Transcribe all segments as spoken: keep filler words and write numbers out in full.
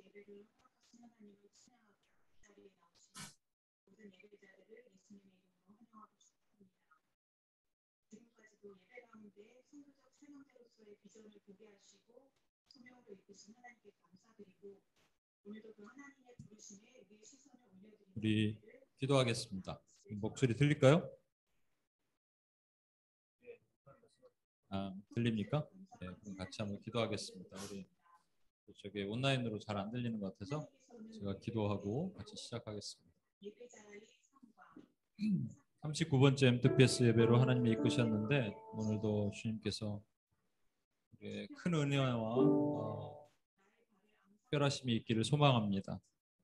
우리 기도하겠습니다. 목소리 들릴까요? 아, 들립니까? 네, 그럼 같이 한번 기도하겠습니다. 우리 저기 온라인으로 잘 안 들리는 것 같아서 제가 기도하고 같이 시작하겠습니다. 삼십구 번째 엠투피에스 예배로 하나님이 이끄셨는데 오늘도 주님께서 큰 은혜와 어, 특별하심이 있기를 소망합니다.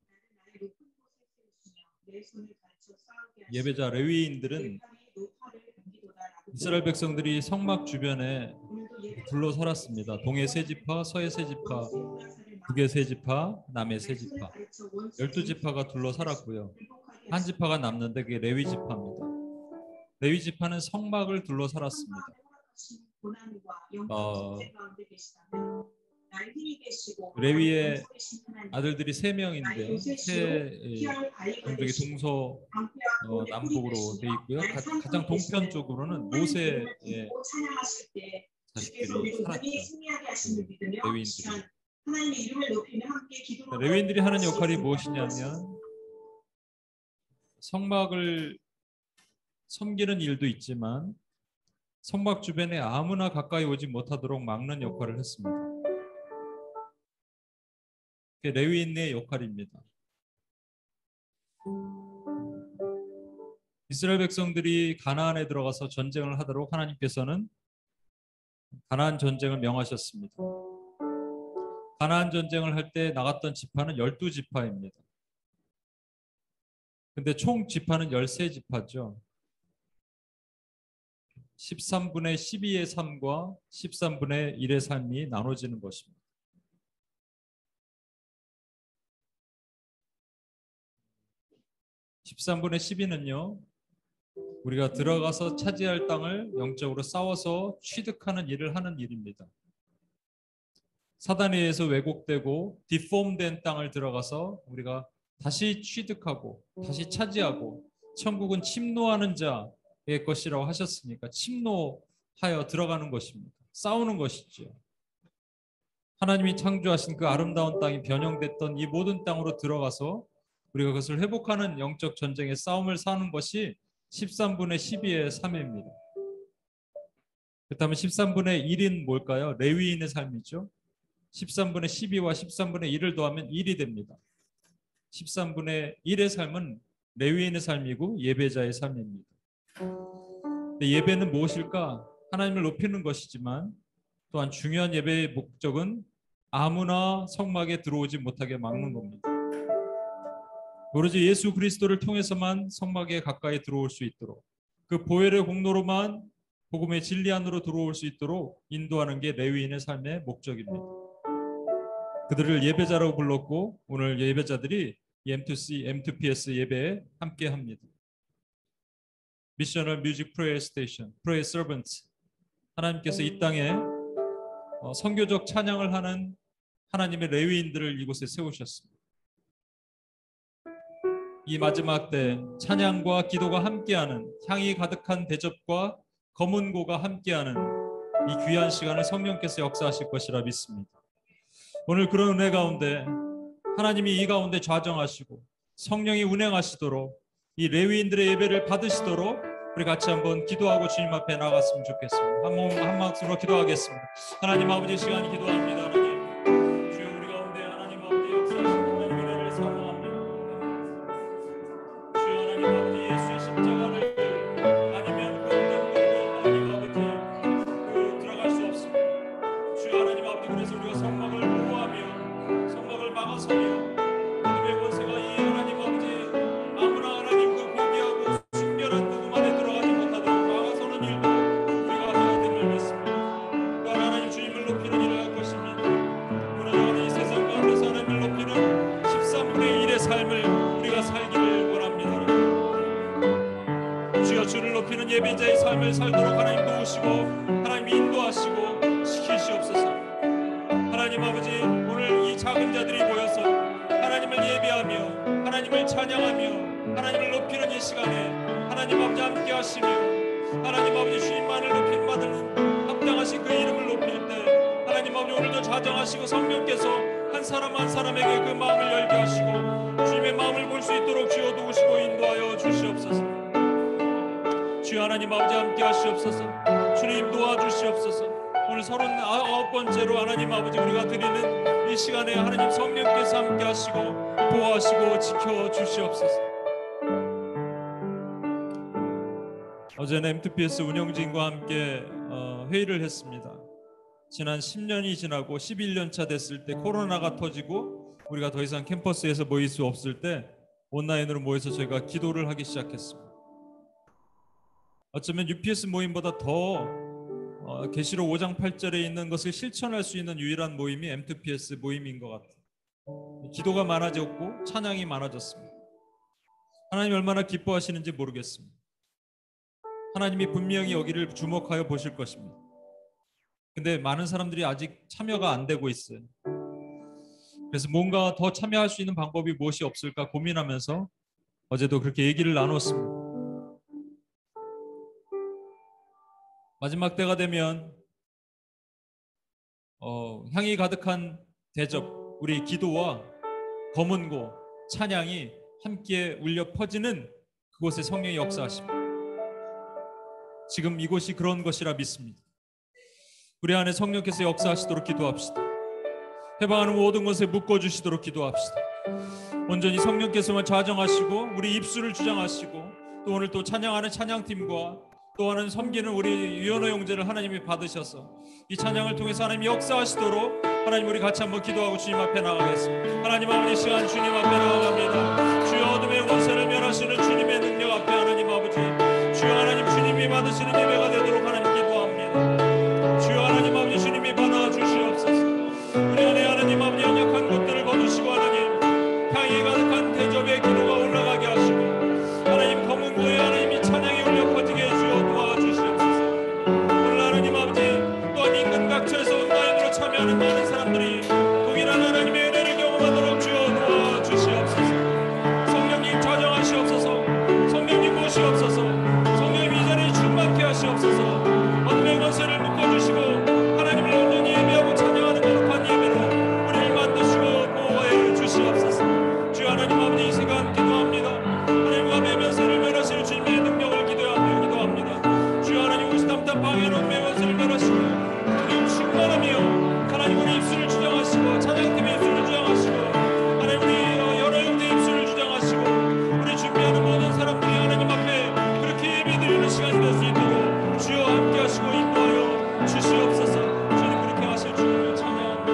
예배자 레위인들은 이스라엘 백성들이 성막 주변에 둘러 살았습니다. 동의 세 지파, 서의 세 지파, 북의 세 지파, 남의 세 지파, 열두 지파가 둘러 살았고요. 한 지파가 남는데 그게 레위 지파입니다. 레위 지파는 성막을 둘러 살았습니다. 어, 레위의 아들들이 세 명인데 세 종족이 동서 어, 남북으로 돼 있고요. 가, 가장 동편 쪽으로는 모세의 자식들이 살았죠. 그 레위인들이. 레위인들이 하는 역할이 무엇이냐면 성막을 섬기는 일도 있지만 성막 주변에 아무나 가까이 오지 못하도록 막는 역할을 했습니다. 그게 레위인의 역할입니다. 이스라엘 백성들이 가나안에 들어가서 전쟁을 하도록 하나님께서는 가나안 전쟁을 명하셨습니다. 가나안 전쟁을 할 때 나갔던 지파는 열두 지파입니다. 근데 총 지파는 열세 지파죠. 십삼분의 십이의 삶과 십삼분의 일의 삶이 나눠지는 것입니다. 십삼분의 십이는요, 우리가 들어가서 차지할 땅을 영적으로 싸워서 취득하는 일을 하는 일입니다. 사단에 의해서 왜곡되고 디폼된 땅을 들어가서 우리가 다시 취득하고 다시 차지하고 천국은 침노하는 자의 것이라고 하셨으니까 침노하여 들어가는 것입니다. 싸우는 것이죠. 하나님이 창조하신 그 아름다운 땅이 변형됐던 이 모든 땅으로 들어가서 우리가 그것을 회복하는 영적 전쟁의 싸움을 사는 것이 십삼분의 십이의 삶입니다. 그렇다면 십삼분의 일인 뭘까요? 레위인의 삶이죠. 십삼분의 십이와 십삼분의 일을 더하면 일이 됩니다. 십삼분의 일의 삶은 레위인의 삶이고 예배자의 삶입니다. 근데 예배는 무엇일까? 하나님을 높이는 것이지만 또한 중요한 예배의 목적은 아무나 성막에 들어오지 못하게 막는 겁니다. 오로지 예수 그리스도를 통해서만 성막에 가까이 들어올 수 있도록 그 보혈의 공로로만 복음의 진리 안으로 들어올 수 있도록 인도하는 게 레위인의 삶의 목적입니다. 그들을 예배자라고 불렀고 오늘 예배자들이 엠투씨, 엠투피에스 예배에 함께합니다. 미셔널 뮤직 프레이어 스테이션, 프레이어 서번트, 하나님께서 이 땅에 어, 선교적 찬양을 하는 하나님의 레위인들을 이곳에 세우셨습니다. 이 마지막 때 찬양과 기도가 함께하는 향이 가득한 대접과 검은고가 함께하는 이 귀한 시간을 성령께서 역사하실 것이라 믿습니다. 오늘 그런 은혜 가운데 하나님이 이 가운데 좌정하시고 성령이 운행하시도록 이 레위인들의 예배를 받으시도록 우리 같이 한번 기도하고 주님 앞에 나갔으면 좋겠습니다. 한 몸 한 마음으로 기도하겠습니다. 하나님 아버지 시간이 기도합니다. 하나님 주여 우리 가운데 하나님 아버지 역사하신 하나님 은혜를 사모합니다. 주여 하나님 아버지 예수의 십자가를 아니면 그 어떤 것도 하나님 아버지 그 들어갈 수 없습니다. 주여 하나님 아버지 그래서 우리가 성막을 보호하며 성막을 막아서며 어둠의 권세가 이 하나님 아버지 아무나 하나님 그 고귀하고 순결한 그분 안에 들어가지 못하도록 막아서는 일도 우리가 해야 됨을 믿습니다. 또한 하나님 주님을 높이는 일을 할 것입니다. 그러나 이 세상 가운데서 하나님을 높이는 십삼분의 일의 삶을 우리가 살기를 원합니다. 주여 주를 높이는 예배자의 삶을 살도록 하나님 도우시고 하나님 인도하시고 시키시옵소서. 하나님 아버지 오늘 이 작은 자들이 모여서 하나님을 예배하며 하나님을 찬양하며 하나님을 높이는 이 시간에 하나님 아버지 함께 하시며 하나님 아버지 주님만을 높임 받는 합당하신 그 이름을 높일 때 하나님 아버지 오늘도 자정하시고 성령께서 한 사람 한 사람에게 그 마음을 열게 하시고 주님의 마음을 볼 수 있도록 주여 도우시고 인도하여 주시옵소서. 주여 하나님 아버지 함께 하시옵소서. 주님 도와주시옵소서. 오늘 서른아홉 번째로 하나님 아버지 우리가 드리는 이 시간에 하나님 성령께서 함께 하시고 보호하시고 지켜주시옵소서. 어제는 엠티피에스 운영진과 함께 회의를 했습니다. 지난 십 년이 지나고 십일 년 차 됐을 때 코로나가 터지고 우리가 더 이상 캠퍼스에서 모일 수 없을 때 온라인으로 모여서 저희가 기도를 하기 시작했습니다. 어쩌면 유피에스 모임보다 더 어, 계시록 오 장 팔 절에 있는 것을 실천할 수 있는 유일한 모임이 엠티피에스 모임인 것 같아요. 기도가 많아졌고 찬양이 많아졌습니다. 하나님 얼마나 기뻐하시는지 모르겠습니다. 하나님이 분명히 여기를 주목하여 보실 것입니다. 근데 많은 사람들이 아직 참여가 안 되고 있어요. 그래서 뭔가 더 참여할 수 있는 방법이 무엇이 없을까 고민하면서 어제도 그렇게 얘기를 나눴습니다. 마지막 때가 되면 어, 향이 가득한 대접, 우리 기도와 검은고, 찬양이 함께 울려 퍼지는 그곳에 성령이 역사하십니다. 지금 이곳이 그런 것이라 믿습니다. 우리 안에 성령께서 역사하시도록 기도합시다. 해방하는 모든 것에 묶어주시도록 기도합시다. 온전히 성령께서만 좌정하시고 우리 입술을 주장하시고 또 오늘 또 찬양하는 찬양팀과 또 하는 섬기는 우리 유연호 형제를 하나님이 받으셔서 이 찬양을 통해서 하나님이 역사하시도록 하나님 우리 같이 한번 기도하고 주님 앞에 나가겠습니다. 하나님 아버지 시간 주님 앞에 나아갑니다. 주여 어둠의 권세를 멸하시는 주님의 능력 앞에 하나님 아버지 주여 하나님 주님이 받으시는 예배가 되도록 하나님 기도합니다. 주여 하나님 아버지 주님이 받아 주시옵소서. 우리 안에 하나님 아버지 연약한 것들을 거두시고 하나님 향이 가득한 대접의 기도가 올라가게 하시고 하나님 검은 고에 하나님이 찬양이 울려 퍼지게 해주어 도와주시옵소서. 오늘 하나님 아버지 또한 인근 각처에서 온라인으로 참여하는 많은 사람들이 동일한 하나님의 은혜를 경험하도록 주어 도와주시옵소서. 성령님 좌정하시옵소서. 성령님 모시옵소서. 성령님 이 자리에 충만케 하시옵소서. 어둠의 권세를 묶어주시고 하나님을 온전히 예배하고 찬양하는 거룩한 예배로 우리를 만드시고 보호해 주시옵소서. 주여 하나님 아버지 이 시간 기도합니다. 하나님과 매면세를 멸하실 주님의 능력을 기도하며 기도합니다. 주여 하나님 우리 담담 방해놓은 매면세를 멸하시고 우리 충만하며 하나님 우리 입술을 주장하시고 찬양팀의 입술을 주장하시고 하나님 우리 여러 형제 입술을 주장하시고 우리 준비하는 모든 사람들이 하나님 앞에 그렇게 예배드리는 시간이 될 수 있도록 주여 함께 하시고 인도하여 주시옵소서. 주님 그렇게 하실 주님을 찬양합니다.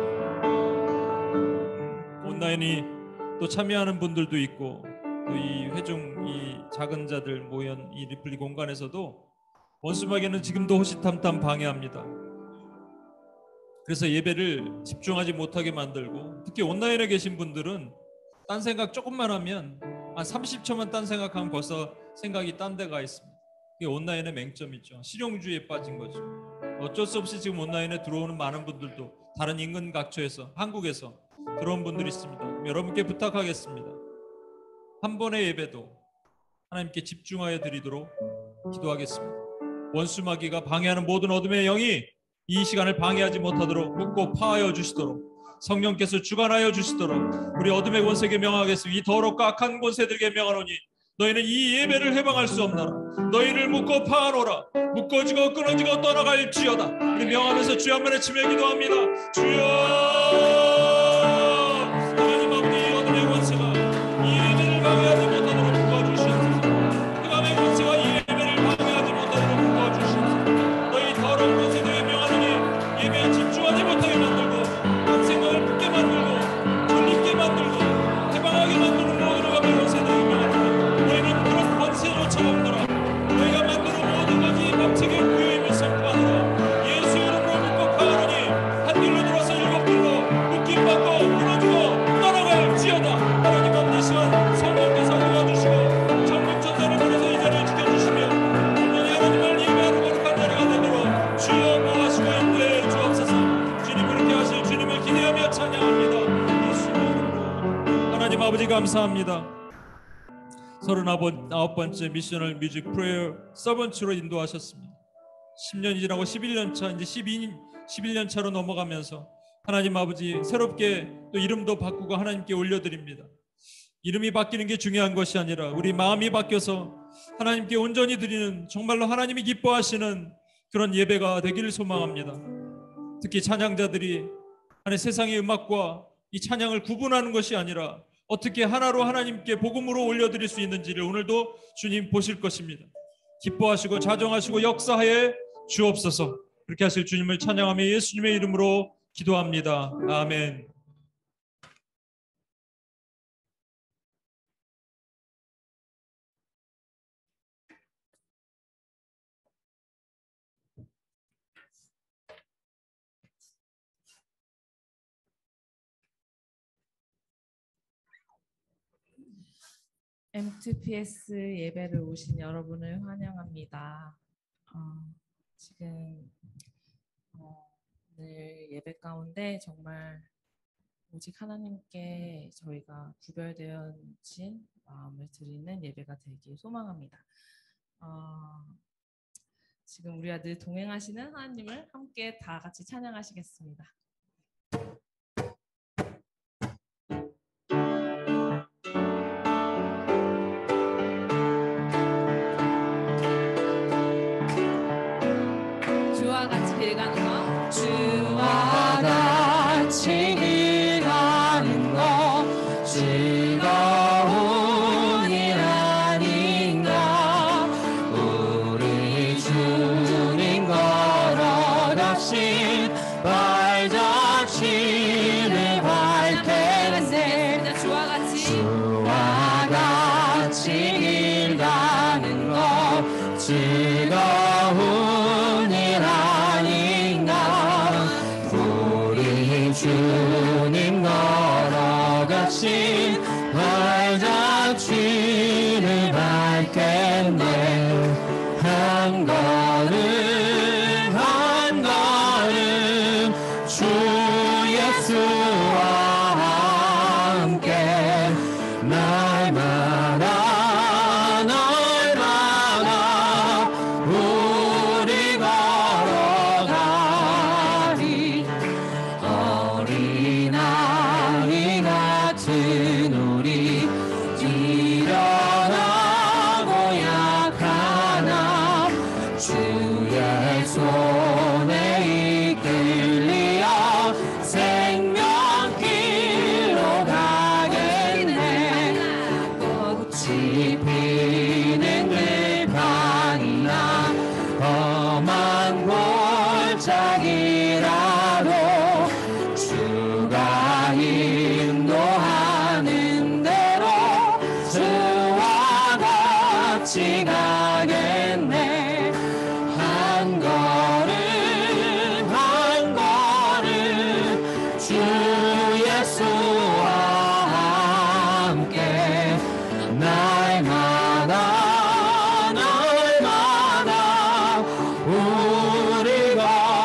온라인이 또 참여하는 분들도 있고 또 이 회중 이 작은 자들 모연 이 리플리 공간에서도 원수마귀는 지금도 호시탐탐 방해합니다. 그래서 예배를 집중하지 못하게 만들고 특히 온라인에 계신 분들은 딴 생각 조금만 하면 한 삼십 초만 딴 생각하면 벌써 생각이 딴 데가 있습니다. 그게 온라인의 맹점이죠. 실용주의에 빠진 거죠. 어쩔 수 없이 지금 온라인에 들어오는 많은 분들도 다른 인근 각처에서 한국에서 들어온 분들이 있습니다. 여러분께 부탁하겠습니다. 한 번의 예배도 하나님께 집중하여 드리도록 기도하겠습니다. 원수마귀가 방해하는 모든 어둠의 영이 이 시간을 방해하지 못하도록 묶고 파하여 주시도록 성령께서 주관하여 주시도록 우리 어둠의 권세에게 명하겠습니다. 이 더럽고 악한 권세들에게 명하노니 너희는 이 예배를 해방할 수 없나라. 너희를 묶고 파하노라. 묶어지고 끊어지고 떠나갈지어다. 우리 명하면서 주여 한 번에 치며 기도합니다. 주여 하나님 아버지 어둠의 권세가 이 예배를 방해하지 못하도록 묶어주시옵소서. 흑암의 권세가 이 예배를 방해하지 못하도록 묶어주시옵소서. 너희 더러운 권세들에게 명하노니 예배에 집중하지 못하게 만들고 한 생각을 붙게 만들고 졸립게 만들고 해방하게 만드는 모든 흑암의 권세들에게 명하노니 너희는 그런 권세조차 없노라. 너희가 만드는 모든 것이 법칙에 무효임을 선포하노라. 예수 이름으로 묶고 파하노니 한 길로 들어서 일곱 길로 아버지 감사합니다. 서른아홉 번째 미셔널 뮤직 프레이어 서번트로 인도하셨습니다. 십 년이 지나고 십일 년 차, 이제 십일 년 차로 넘어가면서 하나님 아버지 새롭게 또 이름도 바꾸고 하나님께 올려드립니다. 이름이 바뀌는 게 중요한 것이 아니라 우리 마음이 바뀌어서 하나님께 온전히 드리는, 정말로 하나님이 기뻐하시는 그런 예배가 되기를 소망합니다. 특히 찬양자들이 안에 세상의 음악과 이 찬양을 구분하는 것이 아니라 어떻게 하나로 하나님께 복음으로 올려드릴 수 있는지를 오늘도 주님 보실 것입니다. 기뻐하시고 자정하시고 역사하여 주옵소서. 그렇게 하실 주님을 찬양하며 예수님의 이름으로 기도합니다. 아멘. 엠투피에스 예배를 오신 여러분을 환영합니다. 어, 지금 어, 오늘 예배 가운데 정말 오직 하나님께 저희가 구별되어진 마음을 드리는 예배가 되길 소망합니다. 어, 지금 우리와 늘 동행하시는 하나님을 함께 다 같이 찬양하시겠습니다. 주와 같이 길가는 것, 주와 같이 길가는 것 즐거운 일 아닌가. 우리 주님 걸어가신 발자취를 밟겠네. 주와 같이 주와 같이 길가는 것 즐거운 일 아닌가. 우리 주님 걸어가신 발자취를 밟겠네. 한 걸음 한 걸음 주 예수와 함께 날마다 날마다 우리 걸어가리. 어린아이 같은 우리 미련하고 약하나 주의 손에 이끌리어 생명길로 가겠네. 꽃이 피는 들판이나 험한 골짜기라도 주가 인도하는 대로 주와 같이 가겠네. 한 걸음 한 걸음 주 예수와 함께 날마다 날마다 우리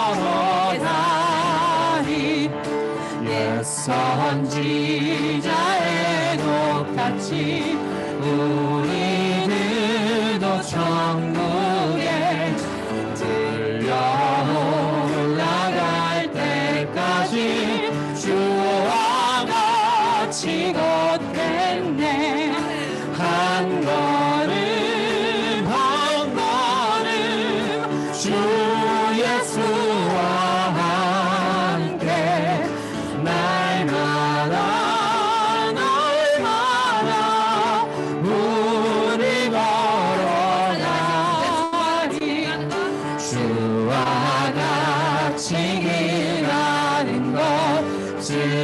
걸어가리. 옛 선지자의 똑같이 우리들도 천국에 들려 올라갈 때까지 주와 같이 걷겠네. 한 걸음 한 걸음 주 예수와 함께 날마다 날마다 우리 걸어가리. 주와 같이 길가는 것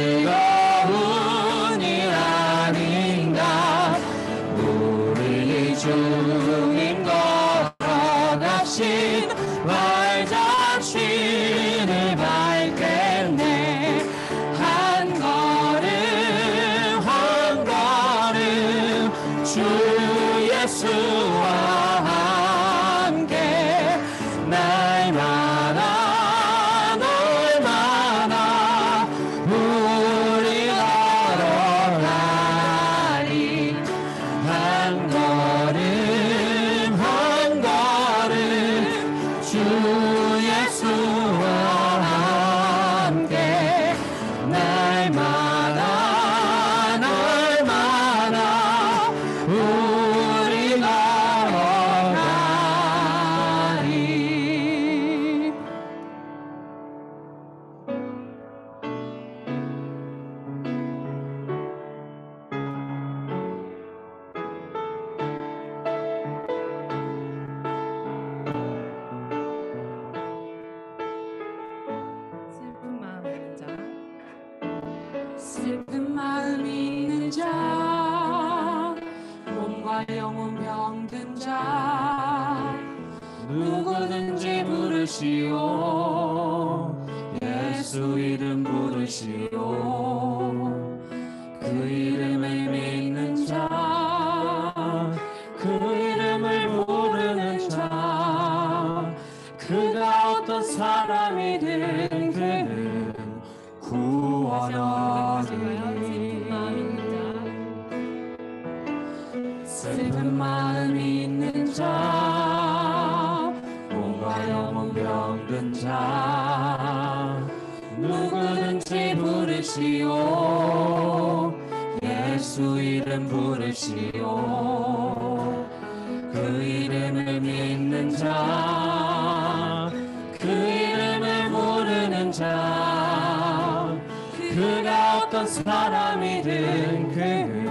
즐거운 일 아닌가. 우리 주님 걸어가신 발자취를 밟겠네. 한 걸음 한 걸음 주 예수와 함께 날마다 날마다 우리 날마다 날마다 우리 걸어가리. 슬픈 마음 있는 자, 슬픈 마음 있는 자, 몸과 영혼 병든 자, 누구든지 부르시오. 예수 이름 부르시오. 그 이름을 믿는 자, 그 이름을 부르는 자, 그가 어떤 사람이든 그는 구원하리. 슬픈 마음 있는 자, 몸과 영혼 병든 자, 누구든지 부르시오. 예수 이름 부르시오. 그 이름을 믿는 자, 그 이름을 부르는 자, 그가 어떤 사람이든 그는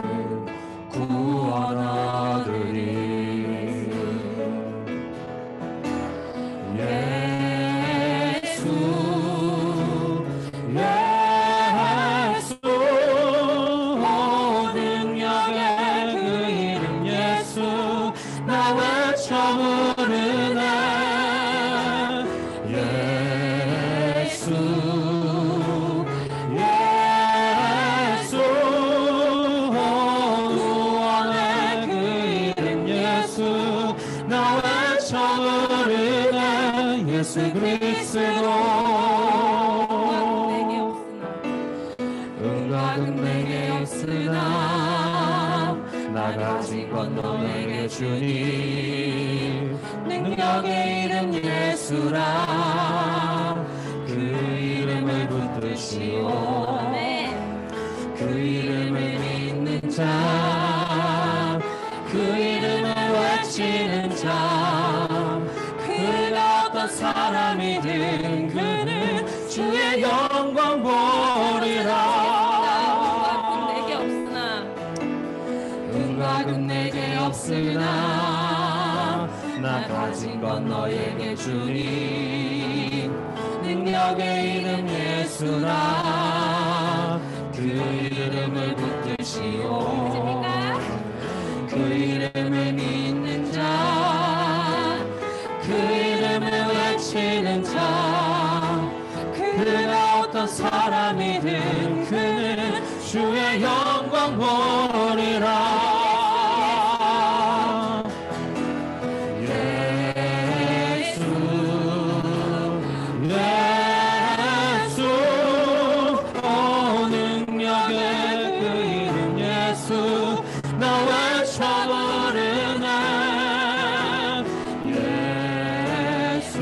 구원하리니. 예수 예수 능력의 그 이름 예수 나 외쳐 부르네. 예수 예수 구원의 그 이름 예수 나 외쳐 부르네. 예수 그리스도 응답은 내게 없으나 나 가진 건 너에게 주니. 능력의 이름 예수라 그 이름을 붙드시오. 그 이름을 믿는 자, 그 이름을 외치는 자, 그가 어떤 사람이든 그는 주의 영광 보리라. 내게 없으나 응답은 내게 없으나 나 가진 건 너에게 주니. 능력의 이름 예수라 그 이름을 붙드시오. 그 이름을 믿는 자, 그 이름을 외치는 자, 그가 어떤 사람이든 그는 주의 영광 보리라. 예수 예수 오 능력의 그 이름 예수 나 외쳐 부르네. 예수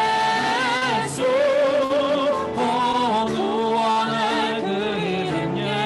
예수 오 구원의 그 이름 예수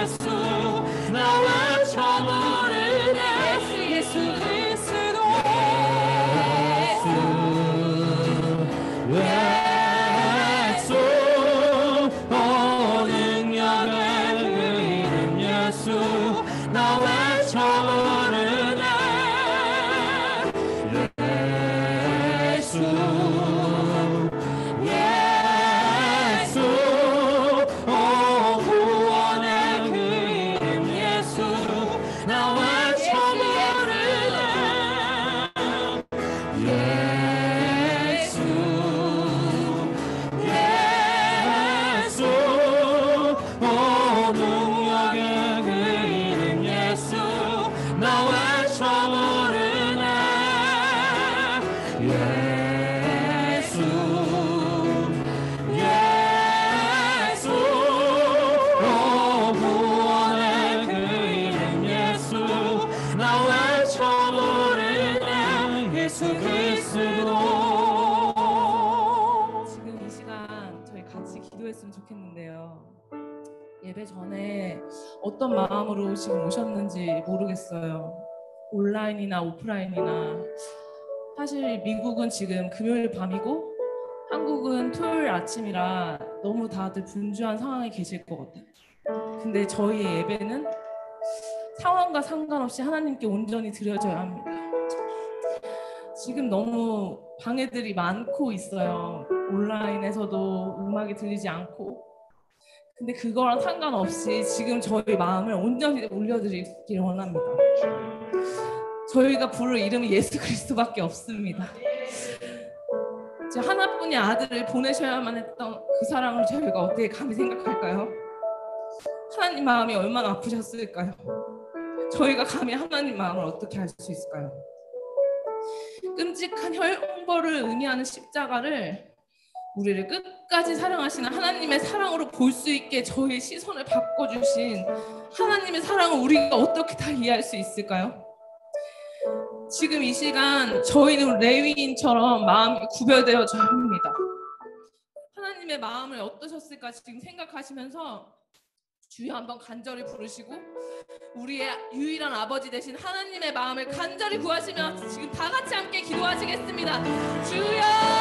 좋겠는데요. 예배 전에 어떤 마음으로 지금 오셨는지 모르겠어요. 온라인이나 오프라인이나. 사실 미국은 지금 금요일 밤이고 한국은 토요일 아침이라 너무 다들 분주한 상황에 계실 것 같아요. 근데 저희의 예배는 상황과 상관없이 하나님께 온전히 드려져야 합니다. 지금 너무 방해들이 많고 있어요. 온라인에서도 음악이 들리지 않고. 근데 그거랑 상관없이 지금 저희 마음을 온전히 올려드리길 원합니다. 저희가 부를 이름이 예수 그리스도밖에 없습니다. 하나뿐인 아들을 보내셔야만 했던 그 사랑을 저희가 어떻게 감히 생각할까요? 하나님 마음이 얼마나 아프셨을까요? 저희가 감히 하나님 마음을 어떻게 알 수 있을까요? 끔찍한 형벌을 의미하는 십자가를 우리를 끝까지 사랑하시는 하나님의 사랑으로 볼 수 있게 저희의 시선을 바꿔주신 하나님의 사랑을 우리가 어떻게 다 이해할 수 있을까요? 지금 이 시간 저희는 레위인처럼 마음이 구별되어져야 합니다. 하나님의 마음을 어떠셨을까 지금 생각하시면서 주여 한번 간절히 부르시고 우리의 유일한 아버지 되신 하나님의 마음을 간절히 구하시며 지금 다 같이 함께 기도하시겠습니다. 주여!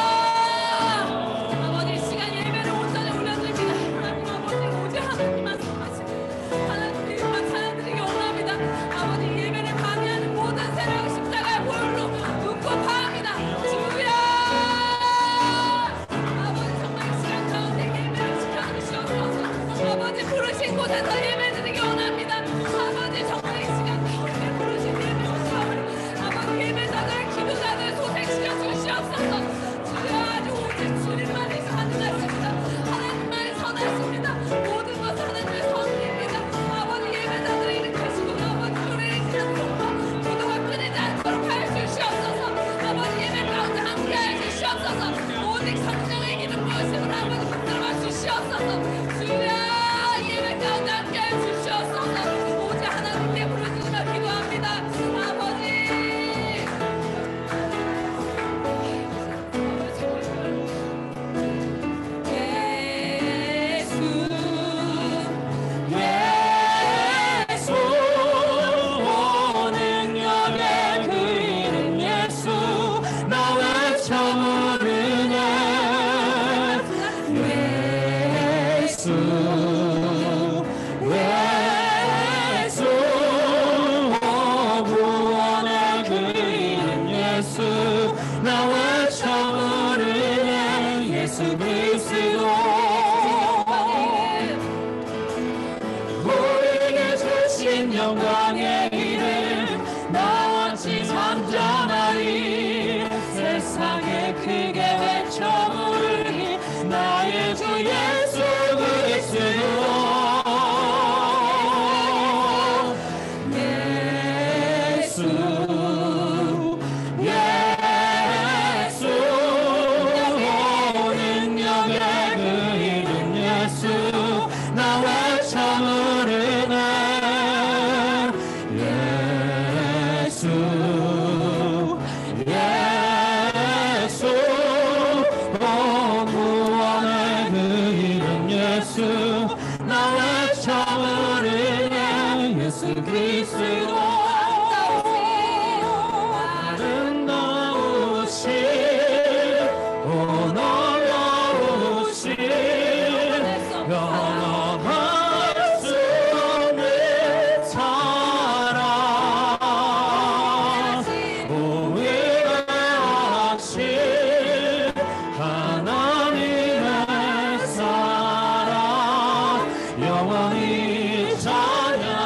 아버지 시간 예배를 온전히 올려드립니다. 하나님 아버지 오직 하나님만 선하시고 하나님 이름만 찬양드리기 원합니다. 아버지 예배를 방해하는 모든 세력 십자가의 보혈로 묶고 파합니다. 주여! 아버지 정말 이 시간 가운데 예배를 지켜주시옵소서. 아버지 부르신 곳에서 예배드리기 원합니다. 아버지 정말 이 시간 가운데 부르신 예배를 아버지 예배자들 기도자들 소생시켜 주시옵소서. 주여 아주 오직 주님만이 가능하십니다. 하나님만이 선하십니다. 모든 것은 하나님의 선입니다. 아버지 예배자들을 일으키시고 아버지 노래를 찬송과 기도가 끊이지 않도록 하여 주시옵소서. 아버지 예배 가운데 함께하여 주시옵소서. 오직 성령의 기름 부으심으로 아버지 붙들어 주시옵소서. 주여 예배 가운데 함께하여 주시옵소서. 오직 하나님께 부르짖으며 기도합니다. 아버지 영광의 이름 나같이 잠잠하리 세상에 크게 외쳐 부르리 나의 주 예수 그리스도 예수 예수 능력의 그 이름 예수 나 외쳐 부르네 그리스도 아름다우신 오 놀라우신 영원할 수 없는 사랑 오 위대하신 하나님의 사랑 영원히 찬양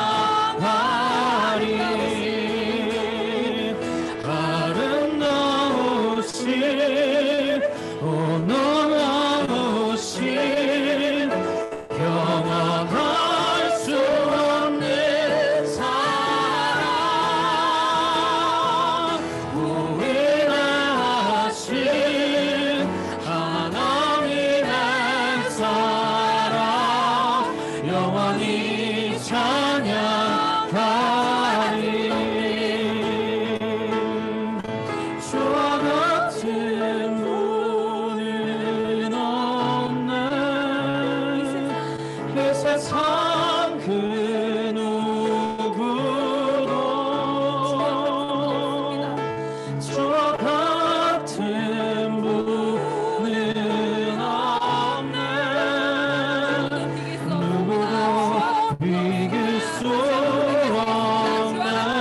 영원히 찬양하리 세상 그 누구도 주와 같은 분은 없네. 누구도 비길 수 없네.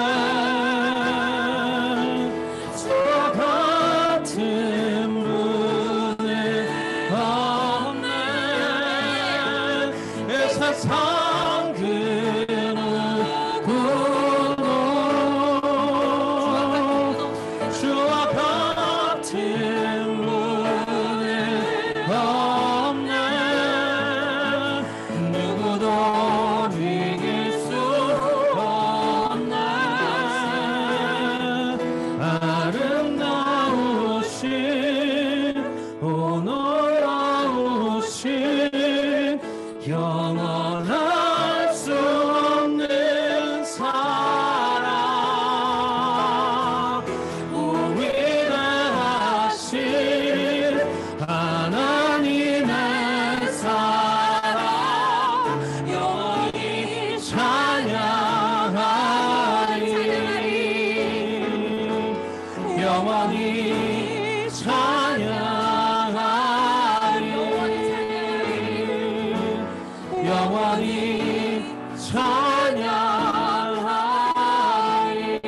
주와 같은 분은 없네. 이 세상 그 누구도 주와 같은 분은 없네. 누구도 비길 수 없네. 아름다우신 오 놀라우신 영원할 수 없는 사랑 오 위대하신 하나님의 사랑 영원히 찬양하리 영원히 찬양하리 영원히 찬양하리.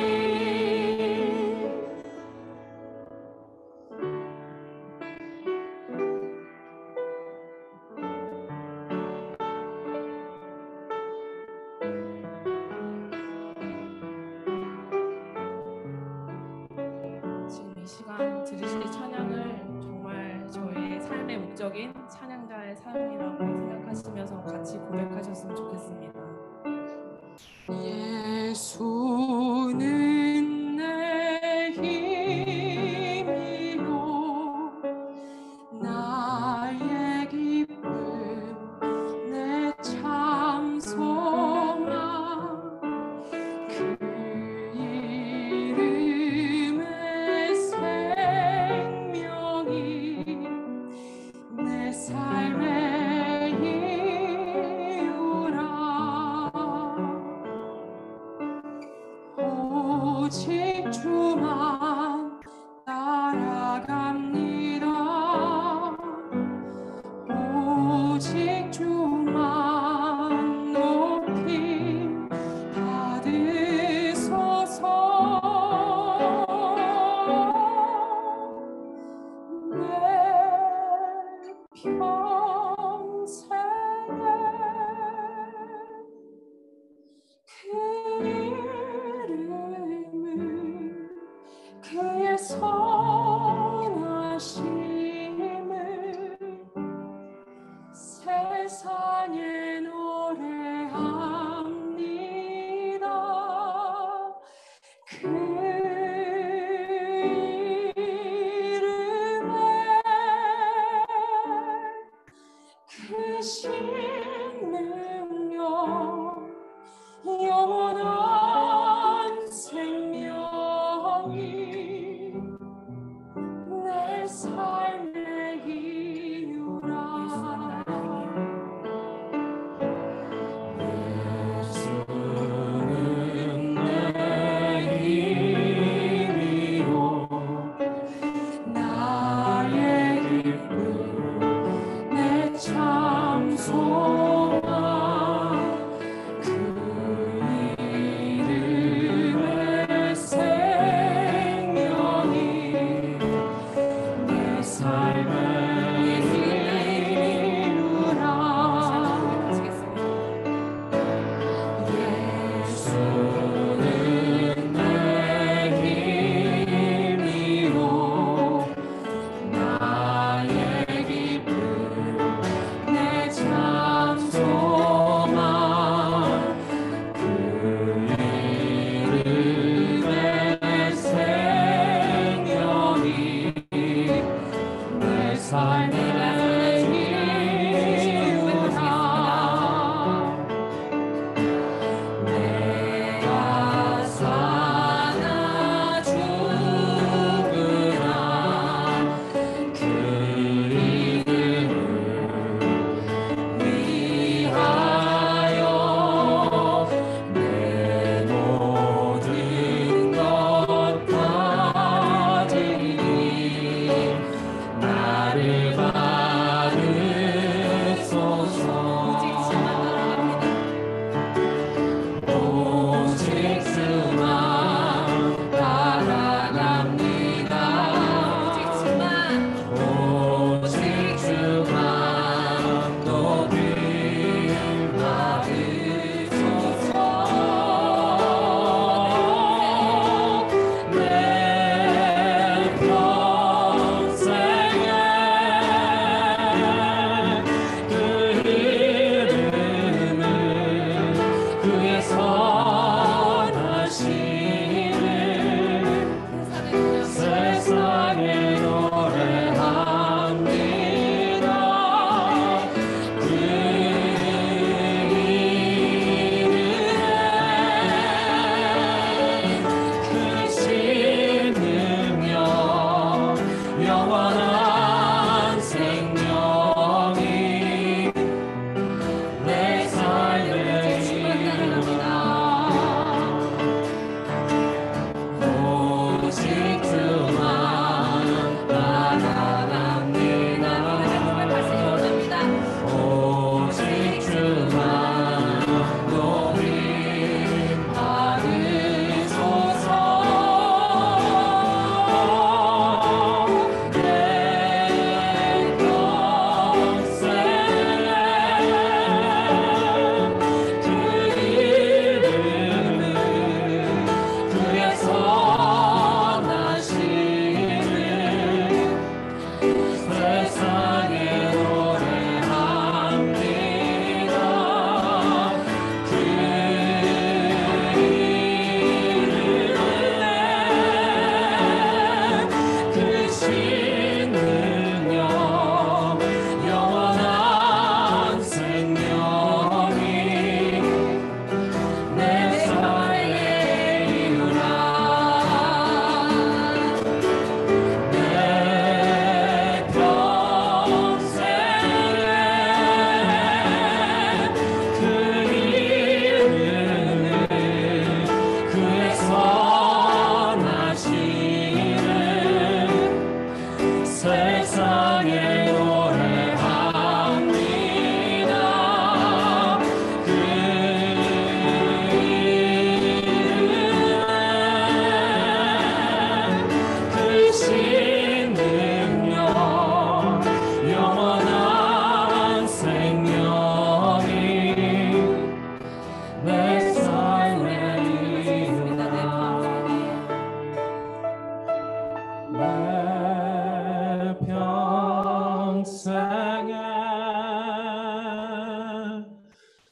지금 이 시간 들으실 찬양을 정말 저의 삶의 목적인 찬양자의 삶이라고 생각하시면서 같이 고백하셨으면 좋겠습니다. 예수는 내 힘이요 나의 기쁨 내 참소망 그 이름의 생명이 내 삶의 이유라. 오직 주만 따라갑니다. 오직 주만 높이 받으소서. 내 평생에 그 이름을 그의 선하심을 세상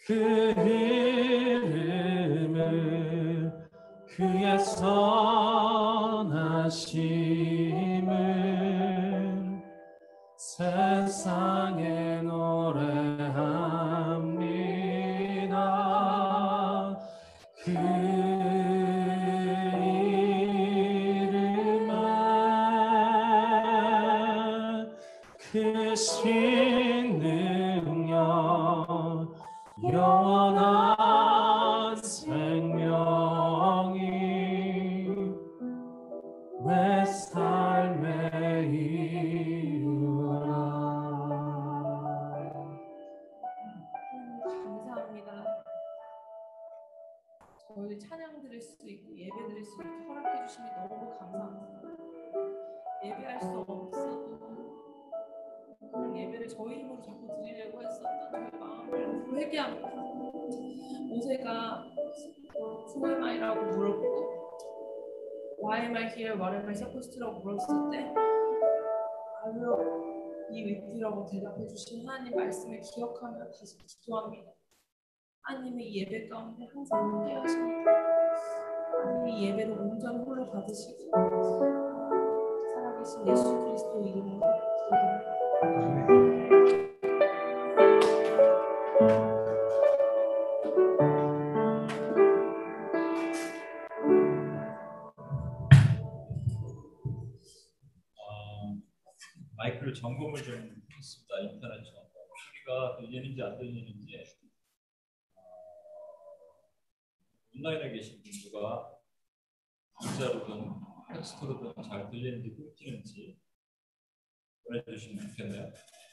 그 이름을 그의 선하심을 세상에 노래합니다. 그 이름에 크신 능력 영원한 생명이 내 삶에 이루라. 감사합니다. 저희 찬양 드릴 수 있고 예배 드릴 수 있게 허락해 주심이 너무 감사합니다. 예배할 수 없어도 그 예배를 저희 힘으로 자꾸 드리려고 했었던 저희 마음을 회개합니다. 모세가 Who am I라고 물었고 Why am I here? What am I supposed to라고 물었을 때 I will be with you라고 대답해 주신 하나님 말씀을 기억하며 다시 기도합니다. 하나님의 예배 가운데 항상 함께 하십니다. 하나님의 예배를 온전히 홀로 받으시고 살아계신 예수 그리스도 이름으로 기도합니다. 마이크를 점검을 좀 했습니다. 인터넷 점검. 소리가 들리는지 안 들리는지 어, 온라인에 계신 분들과 문자로든 텍스트로든 잘 들리는지 끊기는지 보내주시면 좋겠네요.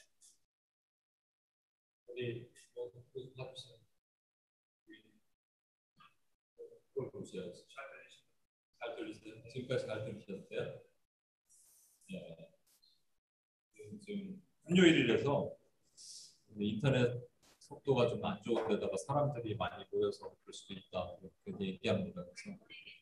우리 뭐 봐주세요. 그걸 보세요. 잘 들리시나요? 잘 들리세요? 지금까지 잘 들리셨어요? 네. 지금 금요일이라서 인터넷 속도가 좀 안 좋은 데다가 사람들이 많이 모여서 그럴 수도 있다 이렇게 얘기합니다. 그래서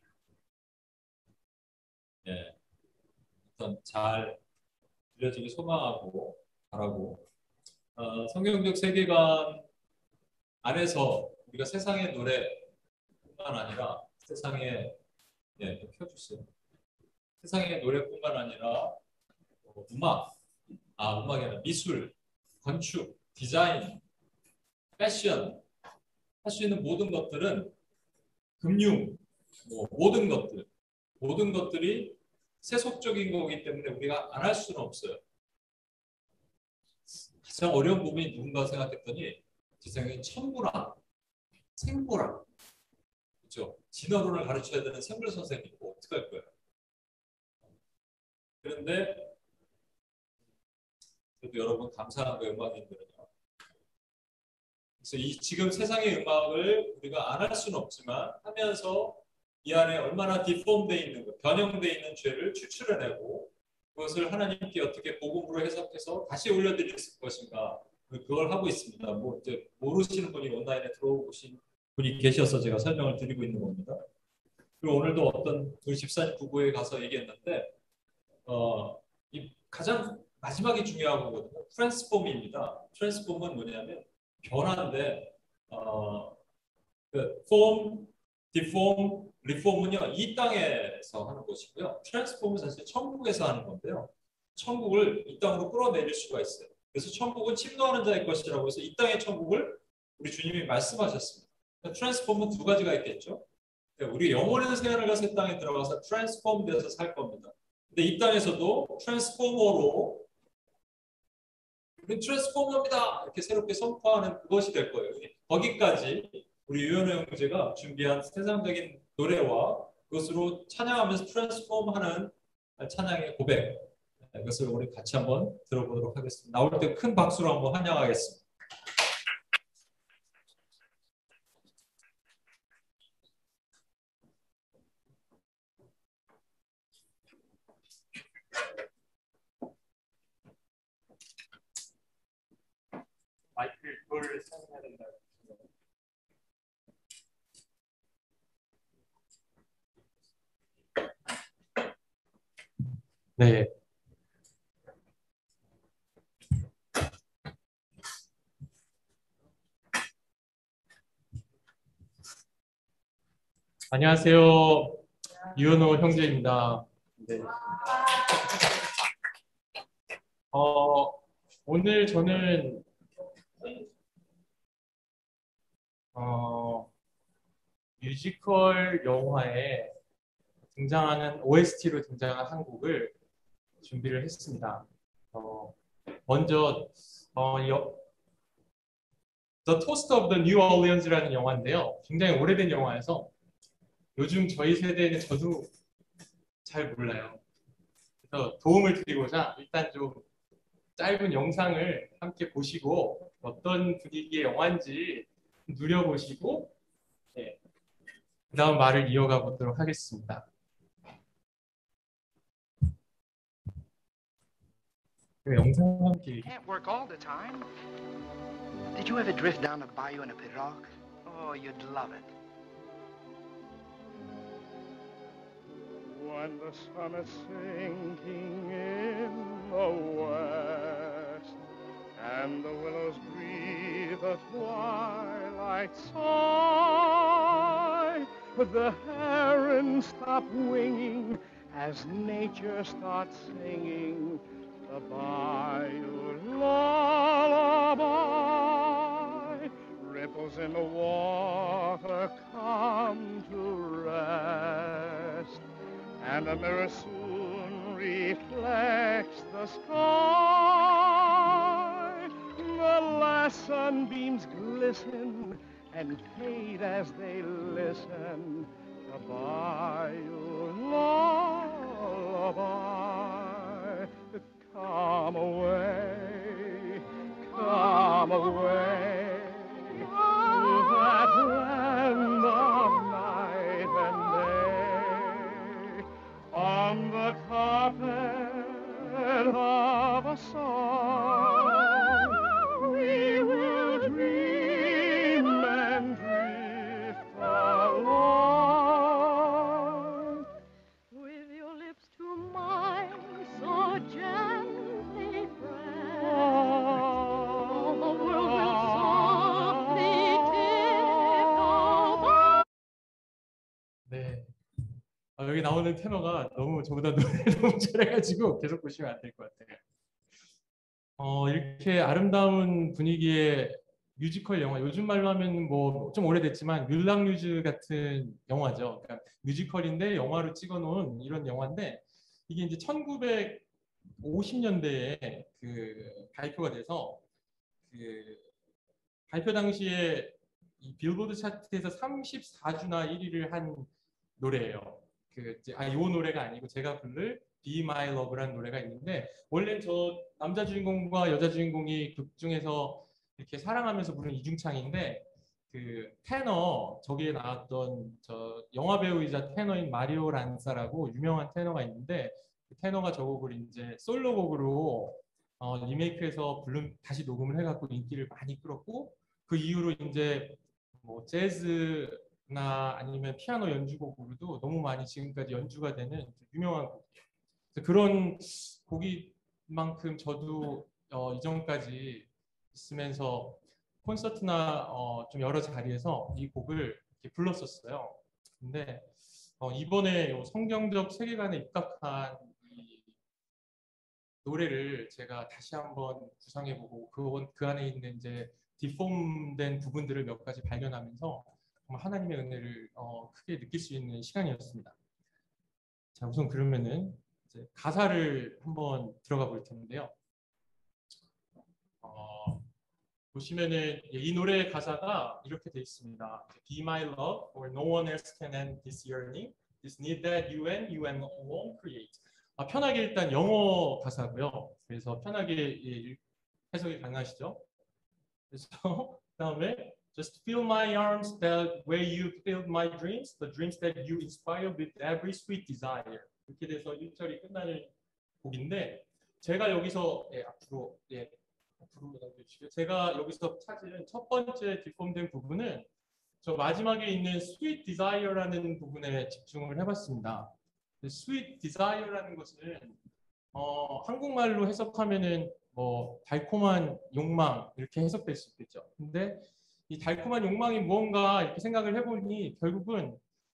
예, 일단 잘 들려지길 소망하고 바라고 어, 성경적 세계관 안에서 우리가 세상의 노래뿐만 아니라 세상의 예, 좀 켜주세요. 세상의 노래뿐만 아니라 어, 음악 아, 음악이 아니라 미술, 건축, 디자인, 패션 할 수 있는 모든 것들은 금융, 뭐 모든 것들, 모든 것들이 세속적인 거기 때문에 우리가 안 할 수는 없어요. 가장 어려운 부분이 누군가 생각했더니 제 생각에 천문학, 생물학, 그렇죠? 진화론을 가르쳐야 되는 생물 선생님 뭐 어떻게 할 거예요? 그런데 그래도 여러분 감사한 거 음악인들은요. 그래서 이 지금 세상의 음악을 우리가 안 할 수는 없지만 하면서 이 안에 얼마나 디폼돼 있는 것, 변형돼 있는 죄를 추출해내고 그것을 하나님께 어떻게 복음으로 해석해서 다시 올려드릴 것인가 그걸 하고 있습니다. 뭐 이제 모르시는 분이 온라인에 들어오신 분이 계셔서 제가 설명을 드리고 있는 겁니다. 그리고 오늘도 어떤 우리 집사님 부부에 가서 얘기했는데 어, 이 가장 마지막이 중요한 거거든요. 트랜스폼입니다. 트랜스폼은 뭐냐면 변화인데 어, 그 폼, 디폼, 리폼은요 이 땅에서 하는 것이고요. 트랜스폼은 사실 천국에서 하는 건데요. 천국을 이 땅으로 끌어내릴 수가 있어요. 그래서 천국은 침노하는 자의 것이라고 해서 이 땅의 천국을 우리 주님이 말씀하셨습니다. 트랜스폼은 두 가지가 있겠죠. 우리 영원한 생활을 가서 이 땅에 들어가서 트랜스폼 돼서 살 겁니다. 근데 이 땅에서도 트랜스포머로 우리 트랜스포머입니다 이렇게 새롭게 선포하는 그것이 될 거예요. 거기까지 우리 유현우 형제가 준비한 세상적인 노래와 그것으로 찬양하면서 트랜스폼하는 찬양의 고백 이것을 우리 같이 한번 들어보도록 하겠습니다. 나올 때 큰 박수로 한번 환영하겠습니다. 마이크를 그걸 사용해야 된다. 네. 안녕하세요. 유현호 형제입니다. 네. 어, 오늘 저는 어, 뮤지컬 영화에 등장하는 오에스티로 등장한 한 곡을 준비를 했습니다. 어, 먼저 어, 여, The Toast of the New Orleans라는 영화인데요. 굉장히 오래된 영화여서 요즘 저희 세대는 저도 잘 몰라요. 그래서 도움을 드리고자 일단 좀 짧은 영상을 함께 보시고 어떤 분위기의 영화인지 누려보시고 네, 그 다음 말을 이어가 보도록 하겠습니다. 그 영상 함께 Can't work all the time. Did you ever drift down the bayou in a pirogue? Oh, you'd love it. When the sun is sinking in the west and the willows breathe a twilight sigh, the herons stop winging as nature starts singing the bayou lullaby. Ripples in the water come to rest, and the mirror soon reflects the sky. The last sunbeams glisten and fade as they listen. The bayou lullaby. Come away, come away to that land of night and day. On the carpet of a song, we will dream and drift along. With your lips to mine, so gently pressed, all the world will softly tiptoe by. 네. 아, 여기 나오는 테너가 너무 저보다 노래를 너무 잘해가지고 계속 보시면 안 될 것 같아요. 어, 이렇게 아름다운 분위기의 뮤지컬 영화, 요즘 말로 하면 뭐 좀 오래됐지만 뮬랑루즈 같은 영화죠. 그러니까 뮤지컬인데 영화로 찍어놓은 이런 영화인데 이게 이제 천구백오십 년대에 그 발표가 돼서 그 발표 당시에 이 빌보드 차트에서 삼십사 주나 일 위를 한 노래예요. 그 이제 아, 이 노래가 아니고 제가 부를 Be My Love라는 노래가 있는데 원래는 저 남자 주인공과 여자 주인공이 극 중에서 이렇게 사랑하면서 부르는 이중창인데 그 테너 저기에 나왔던 저 영화 배우이자 테너인 마리오 란사라고 유명한 테너가 있는데 그 테너가 저 곡을 이제 솔로곡으로 어, 리메이크해서 불른 다시 녹음을 해갖고 인기를 많이 끌었고 그 이후로 이제 뭐 재즈나 아니면 피아노 연주곡으로도 너무 많이 지금까지 연주가 되는 유명한 곡이에요. 그런 곡이만큼 저도 어, 이전까지 있으면서 콘서트나 어, 좀 여러 자리에서 이 곡을 이렇게 불렀었어요. 근데 어, 이번에 성경적 세계관에 입각한 이 노래를 제가 다시 한번 구상해보고 그, 그 안에 있는 이제 디폼된 부분들을 몇 가지 발견하면서 정말 하나님의 은혜를 어, 크게 느낄 수 있는 시간이었습니다. 자, 우선 그러면은 이제 가사를 한번 들어가 볼 텐데요. 어, 보시면은 이 노래의 가사가 이렇게 돼 있습니다. Be my love, for no one else can end this yearning. This need that you and you and alone create. 아, 편하게 일단 영어 가사고요. 그래서 편하게 예, 해석이 가능하시죠? 그래서 그다음에 Just fill my arms that way you filled my dreams, the dreams that you inspire with every sweet desire. 이렇게 돼서 일 절이 끝나는 곡인데 제가 여기서 예, 앞으로 예, 앞으로 넘겨주시고요. 제가 여기서 찾은 첫 번째 디폼된 부분은 저 마지막에 있는 sweet desire라는 부분에 집중을 해봤습니다. sweet desire라는 것은 어, 한국말로 해석하면은 뭐 달콤한 욕망 이렇게 해석될 수 있겠죠. 근데 이 달콤한 욕망이 무언가 이렇게 생각을 해보니 결국은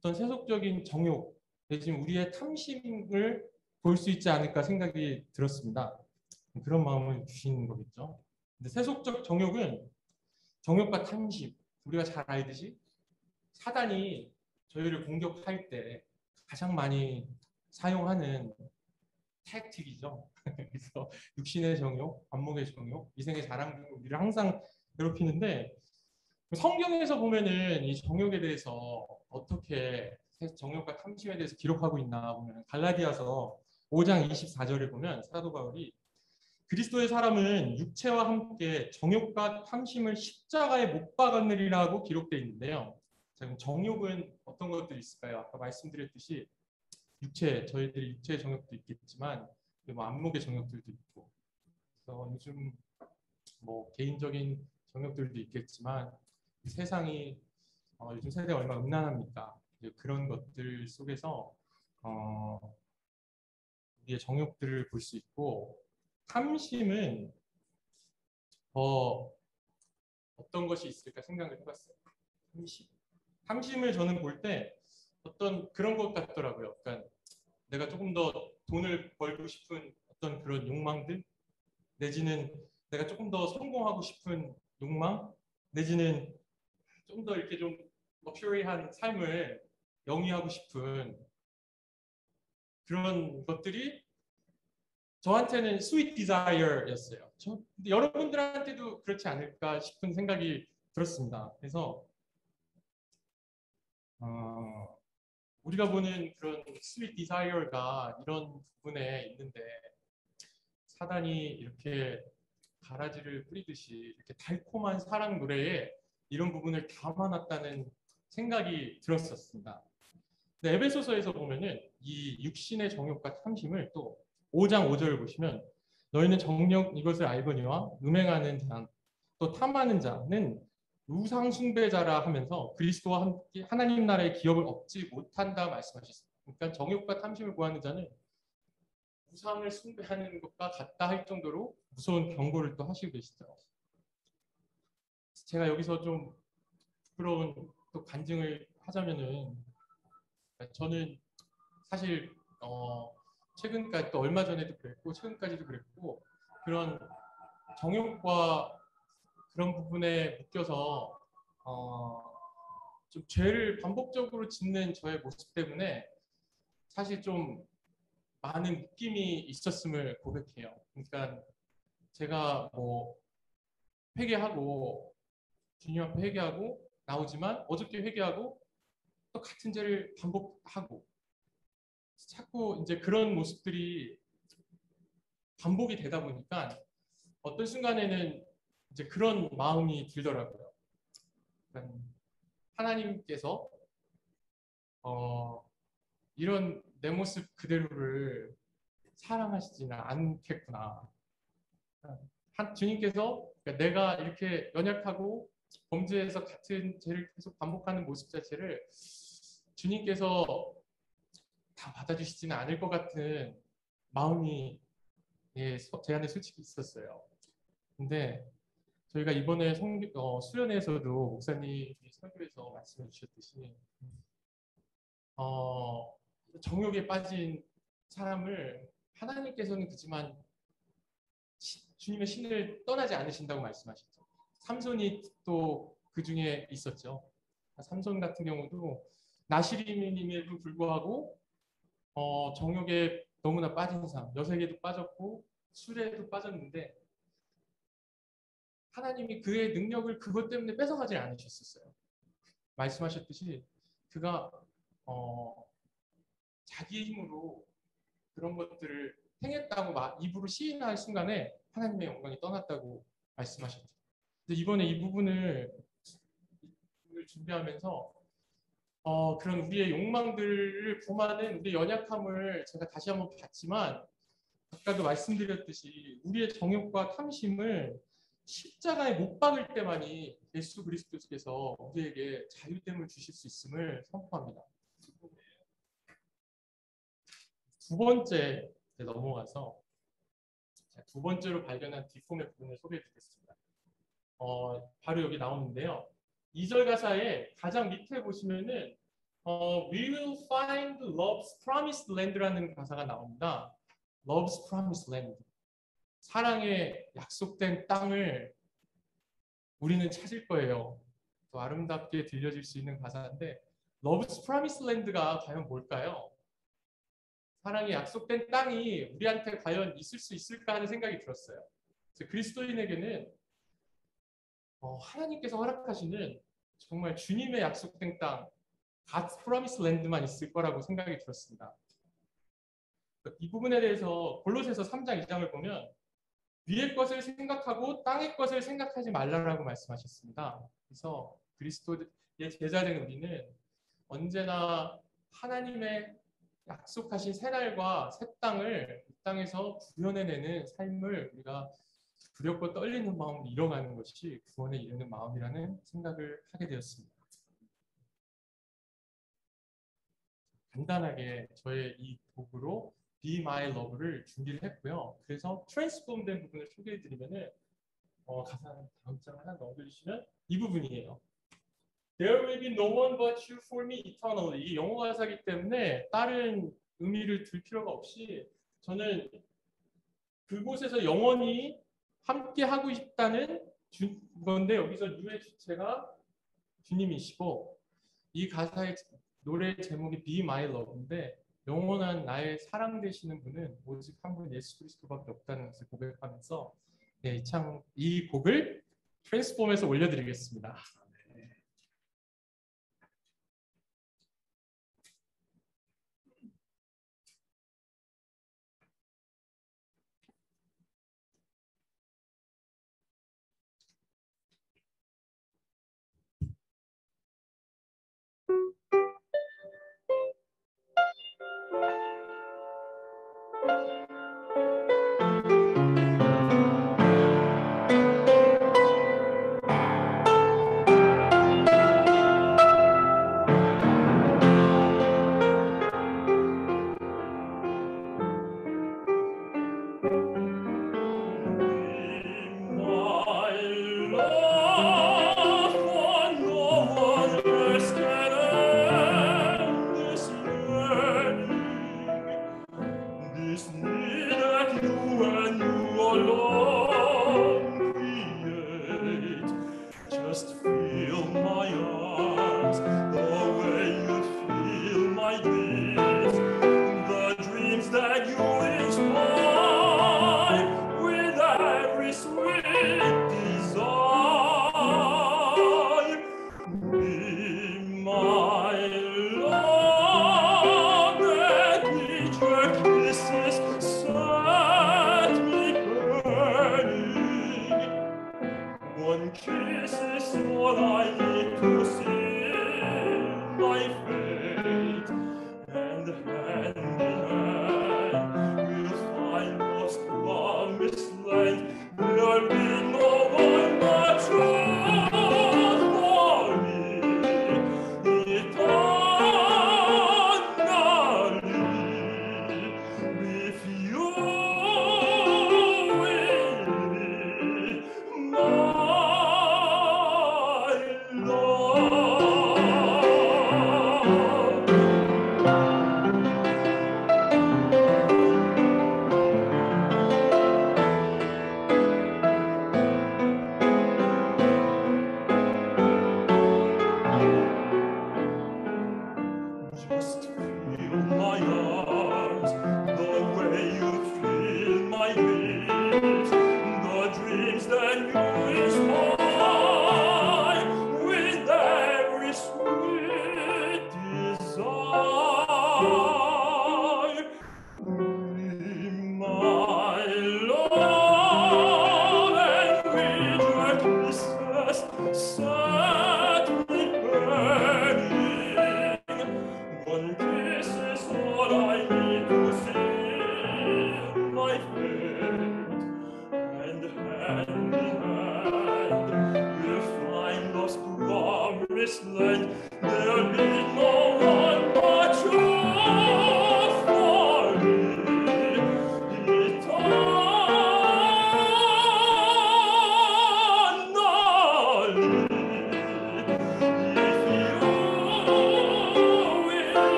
어떤 세속적인 정욕 내지는 우리의 탐심을 볼 수 있지 않을까 생각이 들었습니다. 그런 마음을 주시는 거겠죠. 근데 세속적 정욕은 정욕과 탐심, 우리가 잘 알듯이 사단이 저희를 공격할 때 가장 많이 사용하는 택틱이죠. 그래서 육신의 정욕, 안목의 정욕, 이생의 자랑 등 우리를 항상 괴롭히는데, 성경에서 보면은 이 정욕에 대해서 어떻게 정욕과 탐심에 대해서 기록하고 있나 보면 갈라디아서 오 장 이십사 절에 보면 사도 바울이 그리스도의 사람은 육체와 함께 정욕과 탐심을 십자가에 못 박았느리라고 기록되어 있는데요. 자, 그럼 정욕은 어떤 것들이 있을까요? 아까 말씀드렸듯이 육체, 저희들이 육체의 정욕도 있겠지만 뭐 안목의 정욕들도 있고, 그래서 요즘 뭐 개인적인 정욕들도 있겠지만 세상이 어, 요즘 세대가 얼마나 음란합니까? 그런 것들 속에서 어, 우리의 정욕들을 볼 수 있고, 탐심은 어, 어떤 것이 있을까 생각을 해봤어요. 탐심. 탐심을 저는 볼 때 어떤 그런 것 같더라고요. 그러니까 내가 조금 더 돈을 벌고 싶은 어떤 그런 욕망들, 내지는 내가 조금 더 성공하고 싶은 욕망, 내지는 좀 더 이렇게 좀 럭셔리한 삶을 영위하고 싶은 그런 것들이 저한테는 스윗 디자이어였어요. 저, 근데 여러분들한테도 그렇지 않을까 싶은 생각이 들었습니다. 그래서 어, 우리가 보는 그런 스윗 디자이어가 이런 부분에 있는데, 사단이 이렇게 가라지를 뿌리듯이 이렇게 달콤한 사랑 노래에 이런 부분을 담아놨다는 생각이 들었었습니다. 근데 에베소서에서 보면은 이 육신의 정욕과 탐심을 또 오 장 오 절을 보시면 너희는 정녕 이것을 알거니와 음행하는 자 또 탐하는 자는 우상 숭배자라 하면서 그리스도와 함께 하나님 나라의 기업을 얻지 못한다 말씀하셨습니다. 그러니까 정욕과 탐심을 구하는 자는 우상을 숭배하는 것과 같다 할 정도로 무서운 경고를 또 하시고 계시죠. 제가 여기서 좀 부끄러운 또 간증을 하자면은, 저는 사실 어 최근까지 또 얼마 전에도 그랬고 최근까지도 그랬고 그런 정욕과 그런 부분에 묶여서 어, 좀 죄를 반복적으로 짓는 저의 모습 때문에 사실 좀 많은 느낌이 있었음을 고백해요. 그러니까 제가 뭐 회개하고 주님 앞에 회개하고 나오지만 어저께 회개하고 또 같은 죄를 반복하고 자꾸 이제 그런 모습들이 반복이 되다 보니까 어떤 순간에는 이제 그런 마음이 들더라고요. 그러니까 하나님께서 어, 이런 내 모습 그대로를 사랑하시지는 않겠구나. 한, 주님께서 그러니까 내가 이렇게 연약하고 범죄에서 같은 죄를 계속 반복하는 모습 자체를 주님께서 다 받아주시지는 않을 것 같은 마음이 예, 제 안에 솔직히 있었어요. 근데 저희가 이번에 성, 어, 수련회에서도 목사님이 설교에서 말씀해 주셨듯이 어, 정욕에 빠진 사람을 하나님께서는 그지만 시, 주님의 신을 떠나지 않으신다고 말씀하셨죠. 삼손이 또 그 중에 있었죠. 삼손 같은 경우도 나시림임에도 불구하고 어, 정욕에 너무나 빠진 삶, 여색에도 빠졌고 술에도 빠졌는데 하나님이 그의 능력을 그것 때문에 뺏어가지 않으셨었어요. 말씀하셨듯이 그가 어, 자기의 힘으로 그런 것들을 행했다고 막 입으로 시인할 순간에 하나님의 영광이 떠났다고 말씀하셨죠. 근데 이번에 이 부분을 준비하면서 어, 그런 우리의 욕망들을 범하는 우리의 연약함을 제가 다시 한번 봤지만, 아까도 말씀드렸듯이 우리의 정욕과 탐심을 십자가에 못 박을 때만이 예수 그리스도께서 우리에게 자유됨을 주실 수 있음을 선포합니다. 두 번째 넘어가서 두 번째로 발견한 디폼의 부분을 소개해드리겠습니다. 어, 바로 여기 나오는데요. 이 절 가사에 가장 밑에 보시면은 어, We will find love's promised land라는 가사가 나옵니다. Love's promised land. 사랑의 약속된 땅을 우리는 찾을 거예요. 또 아름답게 들려질 수 있는 가사인데 Love's promised land가 과연 뭘까요? 사랑의 약속된 땅이 우리한테 과연 있을 수 있을까 하는 생각이 들었어요. 그래서 그리스도인에게는 어, 하나님께서 허락하시는 정말 주님의 약속된 땅, God's promised land만 있을 거라고 생각이 들었습니다. 이 부분에 대해서 골로새서 삼 장 이 장을 보면 위의 것을 생각하고 땅의 것을 생각하지 말라라고 말씀하셨습니다. 그래서 그리스도의 제자된 우리는 언제나 하나님의 약속하신 새 날과 새 땅을 이 땅에서 구현해내는 삶을 우리가 두렵고 떨리는 마음으로 이뤄가는 것이 구원에 이르는 마음이라는 생각을 하게 되었습니다. 간단하게 저의 이 도구로 Be My Love를 준비를 했고요. 그래서 트랜스폼된 부분을 소개해드리면은 어, 가사 다음 장 하나 넣어주시면 이 부분이에요. There will be no one but you for me eternally. 이게 영어 가사이기 때문에 다른 의미를 둘 필요가 없이 저는 그곳에서 영원히 함께 하고 싶다는 주, 건데 여기서 유의 주체가 주님이시고 이 가사의 노래 제목이 Be My Love인데 영원한 나의 사랑 되시는 분은 오직 한 분 예수 그리스도밖에 없다는 것을 고백하면서 네, 참 이 곡을 트랜스폼에서 올려드리겠습니다.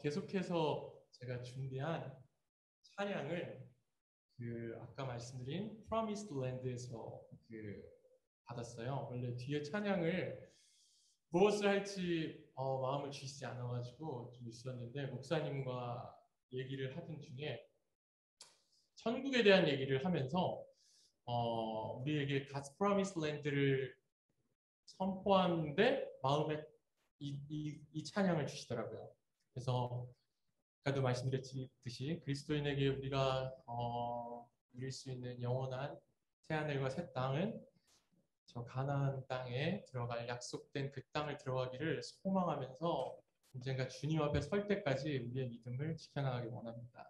계속해서 제가 준비한 찬양을 그 아까 말씀드린 Promised Land에서 그 받았어요. 원래 뒤에 찬양을 무엇을 할지 어, 마음을 주시지 않아가지고 좀 있었는데 목사님과 얘기를 하던 중에 천국에 대한 얘기를 하면서 어, 우리에게 God's Promised Land를 선포하는데 마음에 이, 이, 이 찬양을 주시더라고요. 그래서 아까도 말씀드렸듯이 그리스도인에게 우리가 어, 누릴 수 있는 영원한 새하늘과 새 땅은 저 가나안 땅에 들어갈 약속된 그 땅을 들어가기를 소망하면서 언젠가 주님 앞에 설 때까지 우리의 믿음을 지켜나가기 원합니다.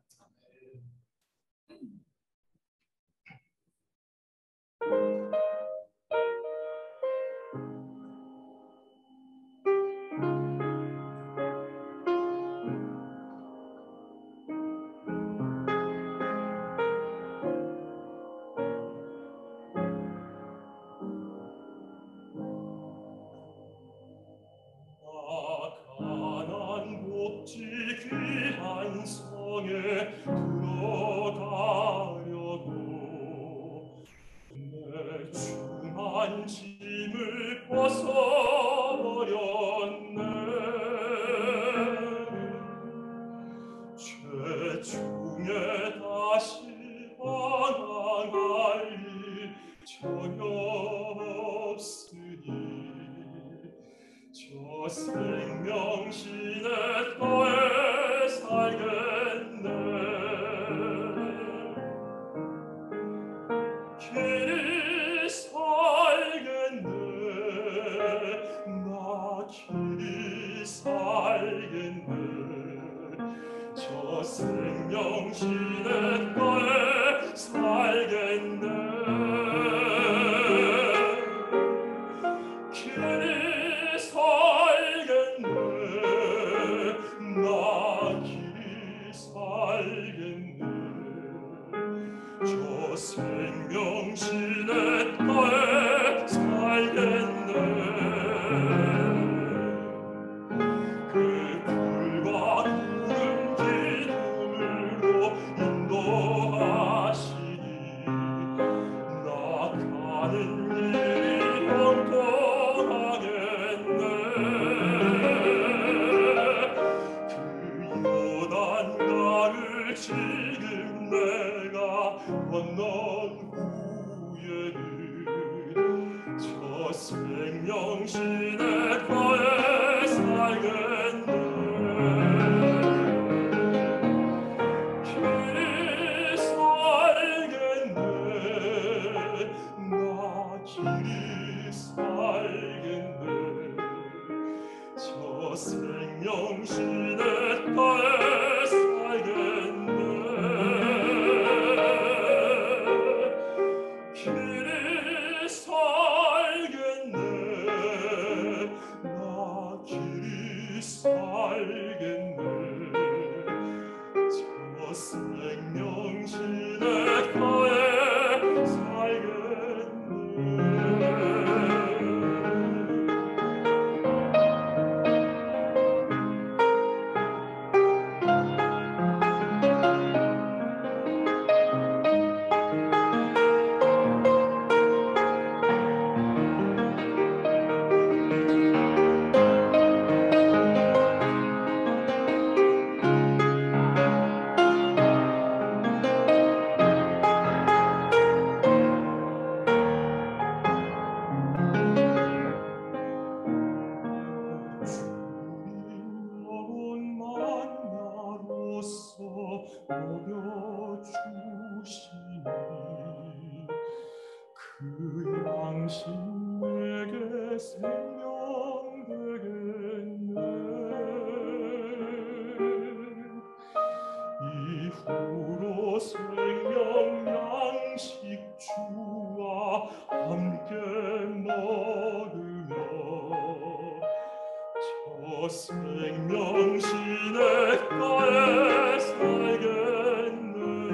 귀한 성에 들어가려고 내 중한 짐을 벗어버렸네. 죄 중에 다시 반항할 일 전혀 없으니 저 생명신의 터에 살겠네. 길이 살겠네. 나 길이 살겠네. 저 생명신의 터에 살겠네. 길이 살겠네. 나 길이 살겠네. 저 생명신의 터에 살겠네. 그 불과 구름 기둥으로 인도하시니 나 가는 길이 형통하겠네. 그 요단강을 지금 내가 건넌 후에는 저 생명신의 터에 살겠네. 길이 살겠네. 나 길이 살겠네. 저 생명신의 터에 살겠네. 길이 살겠네. 나 길이 살겠네. 저 생명신의 터에 먹여주시니 그 양심 내게 생명 되겠네. 이후로 생명 양식 주와 함께 먹으며 저 생명신의 터에 살겠네.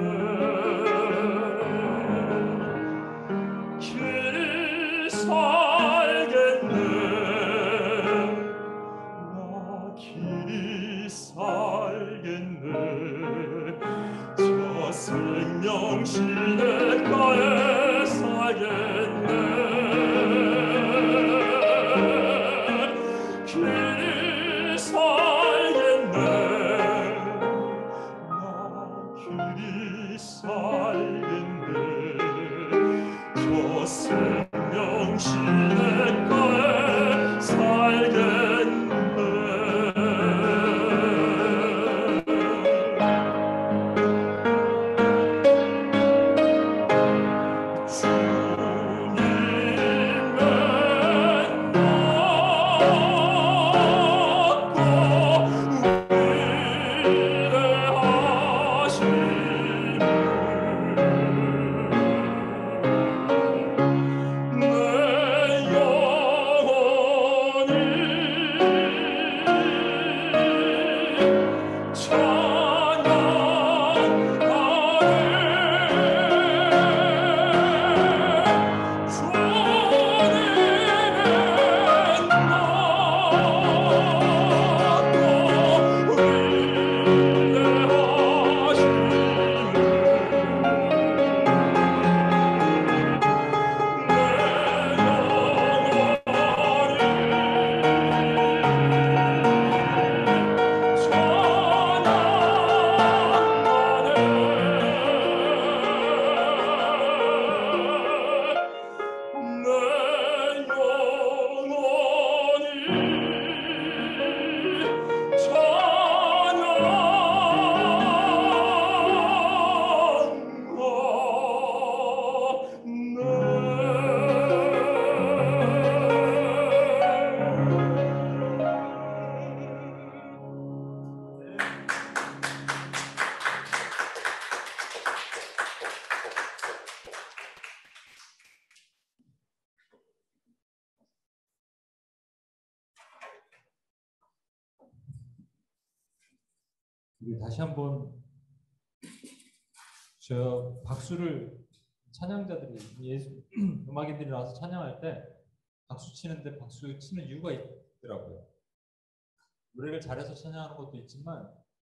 길이 살겠네. 나 길이 살 저 생명 시냇가에 살겠네. 길이 살겠네. 나 길이 살겠네. 저 생명 시냇가에 살겠네. 우리 다시 한번 저 박수를 찬양자들이 예수 음악인들이 나와서 찬양할 때 박수 치는데 박수 치는 이유가 있더라고요. 노래를 잘해서 찬양하는 것도 있지만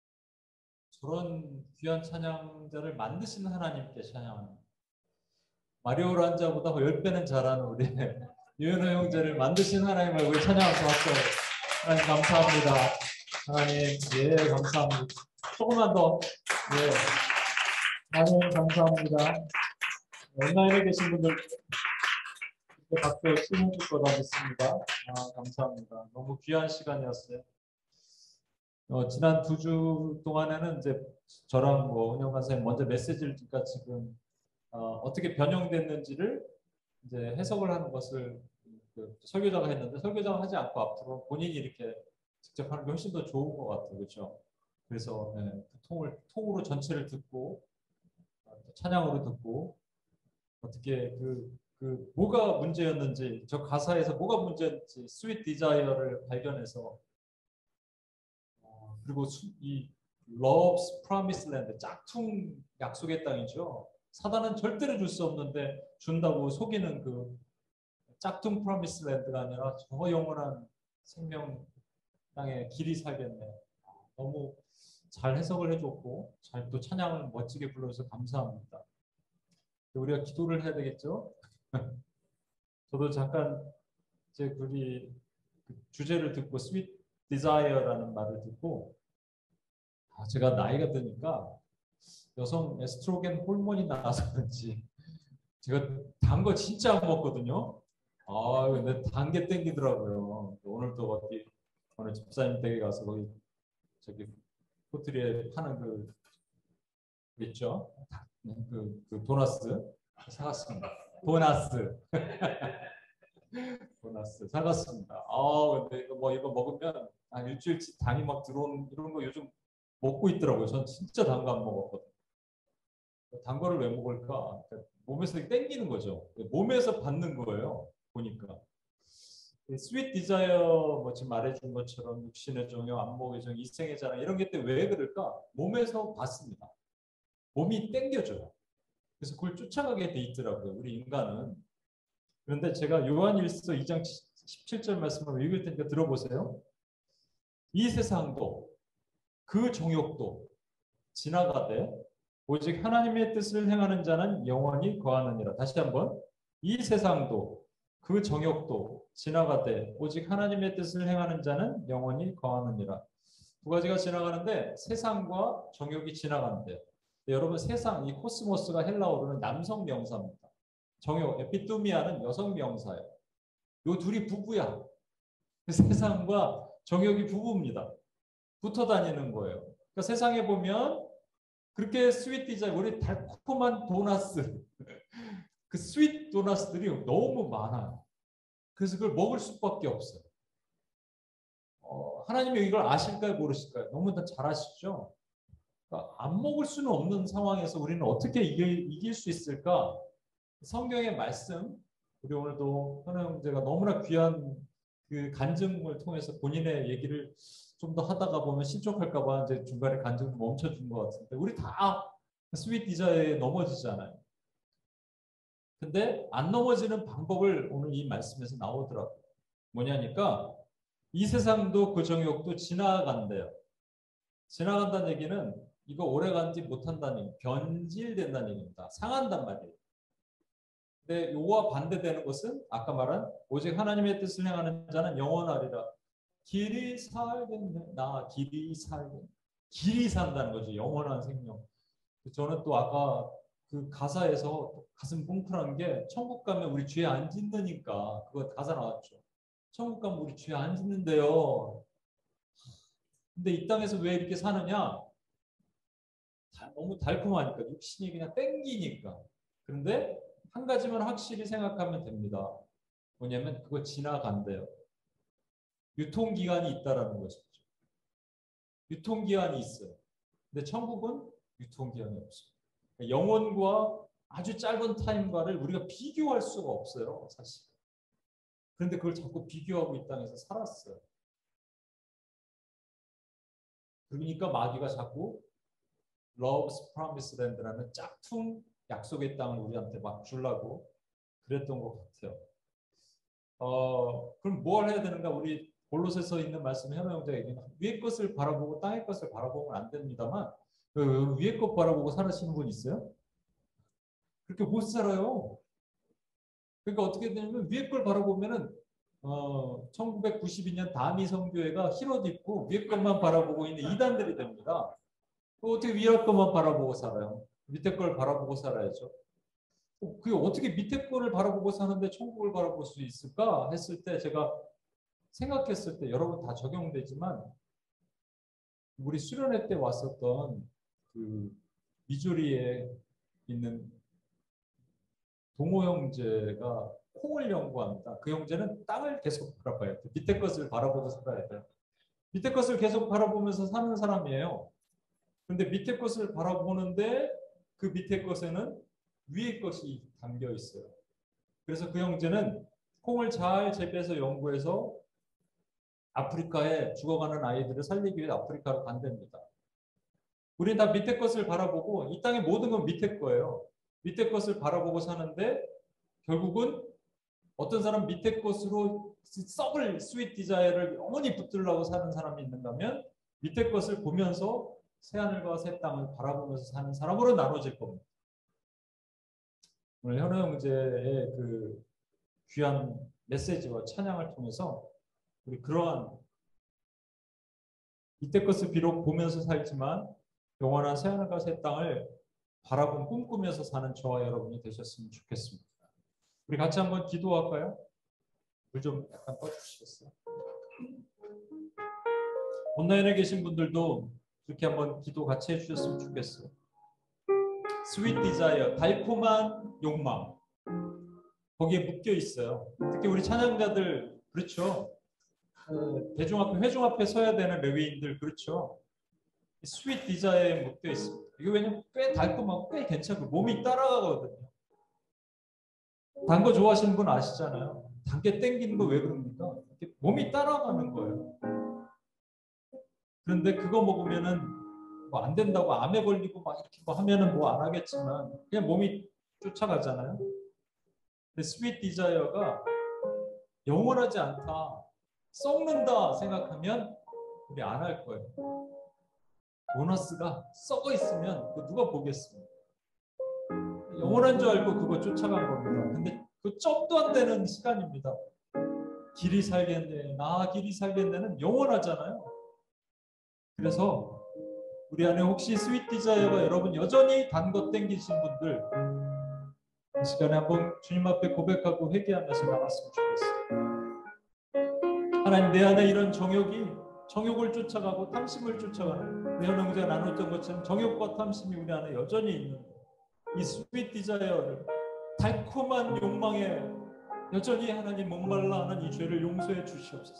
저런 귀한 찬양자를 만드시는 하나님께 찬양하는 마리오 란자보다 열 배는 잘하는 우리 유현호 형제를 만드신 하나님을 우리 찬양하면서 왔어요. 하나님 감사합니다. 하나님 예 감사합니다. 조금만 더 예. 하나님 감사합니다. 온라인에 계신 분들 박수 치는 거다 믿습니다. 아 감사합니다. 너무 귀한 시간이었어요. 어, 지난 두 주 동안에는 이제 저랑 뭐 은영 간사님 먼저 메시지를 듣니까 지금 어, 어떻게 변형됐는지를 이제 해석을 하는 것을 그 설교자가 했는데 설교자가 하지 않고 앞으로 본인이 이렇게 직접 하는 게 훨씬 더 좋은 것 같아요, 그렇죠? 그래서 네, 그 통을 통으로 전체를 듣고 찬양으로 듣고 어떻게 그, 그 뭐가 문제였는지 저 가사에서 뭐가 문제였는지 스윗 디자이어를 발견해서 어, 그리고 수, 이 Love's Promised Land 짝퉁 약속의 땅이죠. 사단은 절대로 줄 수 없는데 준다고 속이는 그 짝퉁 Promised Land가 아니라 저 영원한 생명 땅에 길이 살겠네. 너무 잘 해석을 해줬고 잘 또 찬양을 멋지게 불러줘서 감사합니다. 우리가 기도를 해야 되겠죠? 저도 잠깐 제 우리 주제를 듣고 스윗 디자이어라는 말을 듣고 아, 제가 나이가 드니까 여성 에스트로겐 호르몬이 나와서 그런지 제가 단 거 진짜 안 먹거든요. 아 근데 단 게 땡기더라고요. 오늘도 어디 오늘 집사님 댁에 가서 거기 저기 호텔에 파는 그 있죠? 그, 그 도나스 사갔습니다. 도나스 도나스 사갔습니다. 아 근데 이거 뭐 이거 먹으면 한 일주일치 당이 막 들어오는 이런 거 요즘 먹고 있더라고요. 전 진짜 단 거 안 먹었거든요. 단 거를 왜 먹을까? 그러니까 몸에서 땡기는 거죠. 몸에서 받는 거예요. 보니까. 스윗 디자이어 뭐 지금 말해준 것처럼 육신의 종교, 안목의 종, 이생의 자랑 이런 게 왜 그럴까? 몸에서 받습니다. 몸이 땡겨져요. 그래서 그걸 쫓아가게 돼 있더라고요. 우리 인간은. 그런데 제가 요한일서 이 장 십칠 절 말씀을 읽을 테니까 들어보세요. 이 세상도 그 정욕도 지나가되 오직 하나님의 뜻을 행하는 자는 영원히 거하느니라. 다시 한번. 이 세상도 그 정욕도 지나가되 오직 하나님의 뜻을 행하는 자는 영원히 거하느니라. 두 가지가 지나가는데 세상과 정욕이 지나가는데요. 네, 여러분 세상, 이 코스모스가 헬라어로는 남성 명사입니다. 정욕, 에피투미아는 여성 명사예요. 요 둘이 부부야. 세상과 정욕이 부부입니다. 붙어 다니는 거예요. 그러니까 세상에 보면 그렇게 스윗 디자인, 우리 달콤한 도나스, 그 스윗 도나스들이 너무 많아요. 그래서 그걸 먹을 수밖에 없어요. 어, 하나님이 이걸 아실까요, 모르실까요? 너무 다 잘 아시죠? 그러니까 안 먹을 수는 없는 상황에서 우리는 어떻게 이길, 이길 수 있을까? 성경의 말씀, 우리 오늘도 현우 형제가 너무나 귀한 그 간증을 통해서 본인의 얘기를 좀 더 하다가 보면 실족할까봐 이제 중간에 간증을 멈춰준 것 같은데, 우리 다 스윗 디자에 넘어지잖아요. 근데 안 넘어지는 방법을 오늘 이 말씀에서 나오더라고요. 뭐냐니까 이 세상도 그 정욕도 지나간대요. 지나간다는 얘기는 이거 오래 간지 못한다는 얘기, 변질된다는 얘기입니다. 상한단 말이에요. 근데 요와 반대되는 것은 아까 말한 오직 하나님의 뜻을 행하는 자는 영원하리라. 길이 살겠네. 나 길이 살겠네. 길이 산다는 거죠. 영원한 생명. 저는 또 아까 그 가사에서 가슴 뭉클한 게 천국 가면 우리 죄 안 짓느니까 그거 가사 나왔죠. 천국 가면 우리 죄 안 짓는데요. 근데 이 땅에서 왜 이렇게 사느냐? 너무 달콤하니까, 육신이 그냥 땡기니까. 그런데 한 가지만 확실히 생각하면 됩니다. 뭐냐면 그거 지나간대요. 유통기한이 있다라는 것이죠. 유통기한이 있어요. 근데 천국은 유통기한이 없어요. 영혼과 아주 짧은 타임과를 우리가 비교할 수가 없어요, 사실. 그런데 그걸 자꾸 비교하고 이 땅에서 살았어요. 그러니까 마귀가 자꾸 Love's Promised Land라는 짝퉁 약속의 땅을 우리한테 막 주려고 그랬던 것 같아요. 어, 그럼 뭘 해야 되는가? 우리 골로새서 있는 말씀, 현우 형제가 얘기는 위의 것을 바라보고 땅의 것을 바라보면 안 됩니다만, 그 위의 것 바라보고 살아시는 분 있어요? 그렇게 못 살아요. 그러니까 어떻게 되냐면 위의 걸 바라보면은 어, 천구백구십이 년 다미 성교회가 흰 옷 입고 위의 것만 바라보고 있는 이단들이 됩니다. 어떻게 위의 것만 바라보고 살아요? 밑에 걸 바라보고 살아야죠. 그게 어떻게 밑에 거를 바라보고 사는데 천국을 바라볼 수 있을까 했을 때, 제가 생각했을 때 여러분 다 적용되지만, 우리 수련회 때 왔었던 그 미주리에 있는 동호 형제가 콩을 연구합니다. 그 형제는 땅을 계속 바라봐요. 밑에 것을 바라보고 살아야 돼요. 밑에 것을 계속 바라보면서 사는 사람이에요. 근데 밑에 것을 바라보는데 그 밑에 것에는 위에 것이 담겨 있어요. 그래서 그 형제는 콩을 잘 재배해서 연구해서 아프리카에 죽어가는 아이들을 살리기 위해 아프리카로 간답니다. 우리는 다 밑에 것을 바라보고, 이 땅의 모든 건 밑에 거예요. 밑에 것을 바라보고 사는데 결국은 어떤 사람 밑에 것으로 썩을 스윗 디자이어를 영원히 붙들려고 사는 사람이 있는가 하면 밑에 것을 보면서 새하늘과 새 땅을 바라보면서 사는 사람으로 나눠질 겁니다. 오늘 현우 형제의 그 귀한 메시지와 찬양을 통해서 우리 그러한 이때 것을 비록 보면서 살지만 영원한 새하늘과 새 땅을 바라보고 꿈꾸면서 사는 저와 여러분이 되셨으면 좋겠습니다. 우리 같이 한번 기도할까요? 물 좀 약간 꺼주시겠어요? 온라인에 계신 분들도 이렇게 한번 기도 같이 해주셨으면 좋겠어요. 스윗 디자이어, 달콤한 욕망, 거기에 묶여 있어요. 특히 우리 찬양자들, 그렇죠? 그 대중 앞에, 회중 앞에 서야 되는 레위인들, 그렇죠? 스윗 디자이어에 묶여 있습니다. 이게 왜냐면 꽤 달콤하고 꽤 괜찮고 몸이 따라가거든요. 단 거 좋아하시는 분 아시잖아요. 단 게 땡기는 거 왜 그럽니까? 몸이 따라가는 거예요. 그런데 그거 먹으면은 뭐 안 된다고 암에 걸리고 막 이렇게 뭐 하면은 뭐 안 하겠지만 그냥 몸이 쫓아가잖아요. 근데 스윗 디자이어가 영원하지 않다, 썩는다 생각하면 우리 안 할 거예요. 보너스가 썩어 있으면 그거 누가 보겠습니까? 영원한 줄 알고 그거 쫓아간 겁니다. 근데 그 점도 안 되는 시간입니다. 길이 살겠네, 나 길이 살겠네는 영원하잖아요. 그래서 우리 안에 혹시 스윗 디자이어가 여러분 여전히 단 것 땡기신 분들 이 시간에 한번 주님 앞에 고백하고 회개하면서 나갔으면 좋겠어요. 하나님, 내 안에 이런 정욕이 정욕을 쫓아가고 탐심을 쫓아가는 우리 현영제가 나눴던 것처럼 정욕과 탐심이 우리 안에 여전히 있는 이 스윗 디자이어를 달콤한 욕망에 여전히 하나님 목말라 하는 이 죄를 용서해 주시옵소서.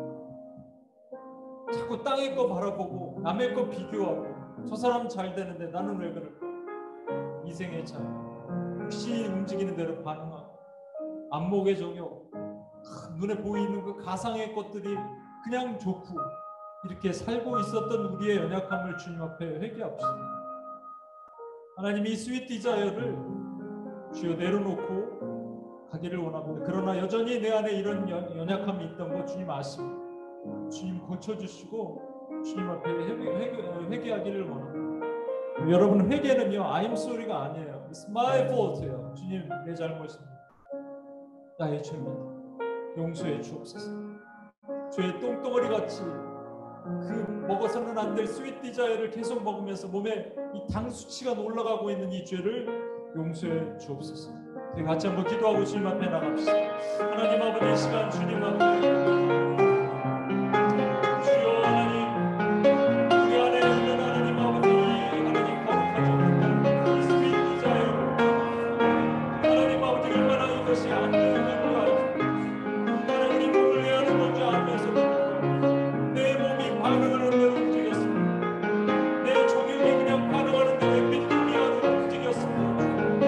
자꾸 땅의 거 바라보고 남의 거 비교하고 저 사람 잘 되는데 나는 왜 그럴까? 이생의 자 혹시 움직이는 대로 반응하고 안목의 정욕, 눈에 보이는 그 가상의 것들이 그냥 좋고 이렇게 살고 있었던 우리의 연약함을 주님 앞에 회개합시다. 하나님, 이 스윗 디자이어를 주여 내려놓고 가기를 원합니다. 그러나 여전히 내 안에 이런 연약함이 있던 거 주님 아십니다. 주님 고쳐주시고 주님 앞에 회개, 회개, 회개하기를 원합니다. 여러분, 회개는요 I'm sorry가 아니에요. It's my fault예요. 주님, 내 잘못입니다. 나의 죄입니다. 용서해 주옵소서. 죄의 똥덩어리 같이 그 먹어서는 안 될 스윗 디자이어를 계속 먹으면서 몸에 이 당 수치가 올라가고 있는 이 죄를 용서해 주옵소서. 우리 같이 한번 기도하고 주님 앞에 나갑시다. 하나님 아버지, 이 시간 주님 앞에 주여 하나님, 우리 안에 있는 하나님 아버지, 하나님 거룩하죠 이 스윗 디자이어, 하나님 아버지 얼마나 이것이 안 되는 줄 알고 하나님 우리 몸을 해야 하는 건지 알면서도 내 몸이 반응하는 대로 움직였습니다. 내 종욕이 그냥 반응하는 대로 믿음이 하는 움직였습니다.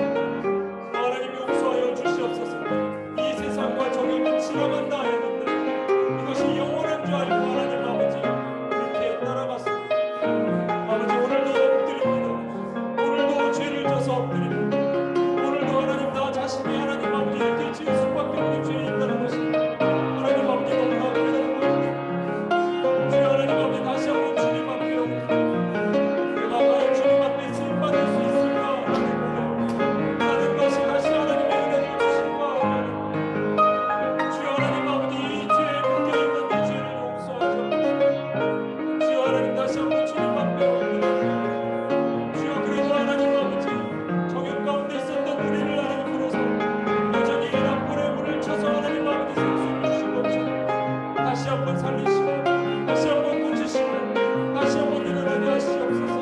하나님 용서하여 주시옵소서. 이 세상과 정욕은 지나간다 했는데 이것이 영원한 줄 알고 하나님 아버지 그렇게 따라갔습니다. 아버지, 오늘도 엎드립니다. 오늘도 죄를 져서 엎드립니다. 오늘도 하나님 나 자신이 하나님 아버지 이렇게 지을 수밖에 없는 죄이 있다는 것이 하나님 아버지 너무나 깨닫고 주여 하나님 아버지 다시 한번 주님 앞에 내가 과연 주님 앞에 쓰임받을 수 있을까 하는 하는 것이 다시 하나님의 은혜를 주실까 하는 주여 하나님 아버지 이 죄에 묶여있는 이 죄를 용서하셔 주여 하나님 다시 한번 주님 앞에 엎드립니다. 주여 그래도 하나님 아버지 정욕 가운데 있었던 우리를 하나님 불어서 여전히 이 낙골의 물을 쳐서 하나님 아버지 생수 주시고 다시 한번 살리시고 다시 한번 고치시고 다시 한번 일어나게 하시옵소서.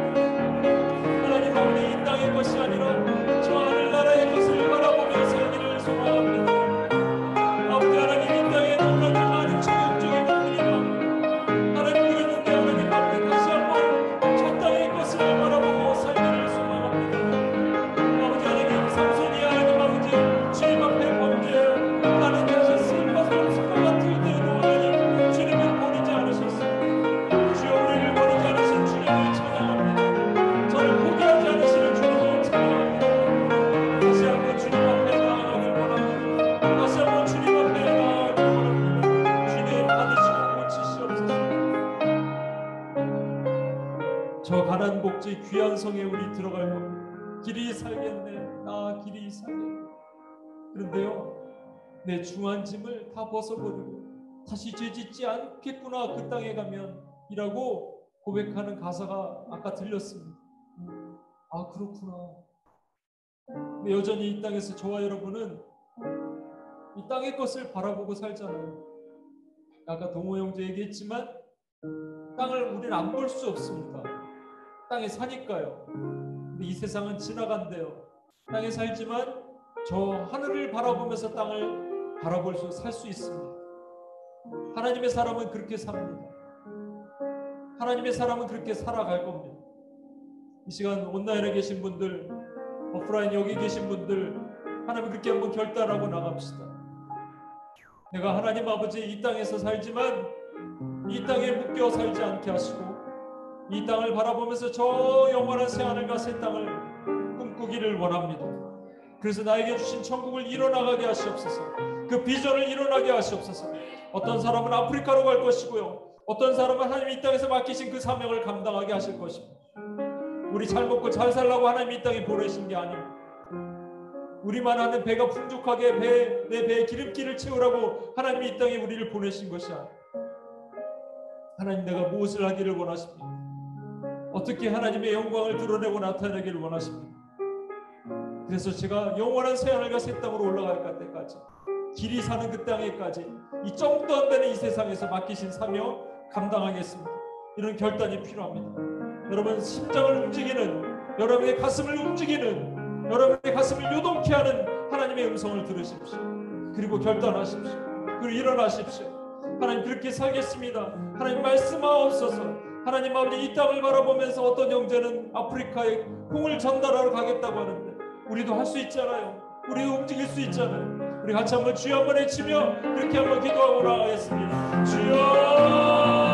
하나님 아버지, 이 땅의 것이 아니라 저 하늘나라의 것을 바라보며 살기를 소망합니다. 아버지 하나님, 이 땅에 너무나 많은 정욕적인 것들이 많고 하나님 그랬는데 하나님 앞에 다시 한번 저 땅의 것을 바라보고 살기를 소망합니다. 아버지 하나님, 삼손이 하나님 아버지 주님 앞에 범죄하는 것이 슬퍼서 없을 것 같을 때에도 하나님 주님을 버리지 않으셨습니다. 주여 우리를 버리지 않으신 주님을 찬양합니다. 저를 포기하지 않으시는 주님을 찬양합니다. 다시 한번 주님 앞에 나아가길 원합니다. 다시 한번 주님 앞에 나아가길 원합니다. 주님 받으시고 고치시옵소서. 저 가난 복지 귀한 성에 우리 들어갈 겁니다. 길이 살겠네, 나 길이 살겠네. 그런데요, 내 중한 짐을 다 벗어버리고 다시 죄짓지 않겠구나 그 땅에 가면 이라고 고백하는 가사가 아까 들렸습니다. 아, 그렇구나. 근데 여전히 이 땅에서 저와 여러분은 이 땅의 것을 바라보고 살잖아요. 아까 동호 형제 얘기했지만 땅을 우리는 안 볼 수 없습니다. 땅에 사니까요. 근데 이 세상은 지나간대요. 땅에 살지만 저 하늘을 바라보면서 땅을 바라볼 수 살 수 있습니다. 하나님의 사람은 그렇게 삽니다. 하나님의 사람은 그렇게 살아갈 겁니다. 이 시간 온라인에 계신 분들, 오프라인 여기 계신 분들, 하나님 그렇게 한번 결단하고 나갑시다. 내가 하나님 아버지 이 땅에서 살지만 이 땅에 묶여 살지 않게 하시고 이 땅을 바라보면서 저 영원한 새하늘과 새 땅을 꿈꾸기를 원합니다. 그래서 나에게 주신 천국을 이뤄나가게 하시옵소서. 그 비전을 이뤄나게 하시옵소서. 어떤 사람은 아프리카로 갈 것이고요, 어떤 사람은 하나님 이 땅에서 맡기신 그 사명을 감당하게 하실 것입니다. 우리 잘 먹고 잘 살라고 하나님 이 땅에 보내신 게 아닙니다. 우리만 하는 배가 풍족하게 배, 내 배에 기름기를 채우라고 하나님이 이 땅에 우리를 보내신 것이 아닙니다. 하나님, 내가 무엇을 하기를 원하십니까? 어떻게 하나님의 영광을 드러내고 나타내기를 원하십니까? 그래서 제가 영원한 새하늘과 새 땅으로 올라갈 때까지, 길이 사는 그 땅에까지 이 점도 안 되는 이 세상에서 맡기신 사명 감당하겠습니다. 이런 결단이 필요합니다. 여러분 심장을 움직이는, 여러분의 가슴을 움직이는, 여러분의 가슴을 요동케 하는 하나님의 음성을 들으십시오. 그리고 결단하십시오. 그리고 일어나십시오. 하나님, 그렇게 살겠습니다. 하나님, 말씀하옵소서. 하나님 아버지, 이 땅을 바라보면서 어떤 형제는 아프리카에 공을 전달하러 가겠다고 하는데 우리도 할 수 있잖아요. 우리도 움직일 수 있잖아요. 우리 같이 한번 주여 한번 외치며 그렇게 한번 기도하고 나가겠습니다. 주여,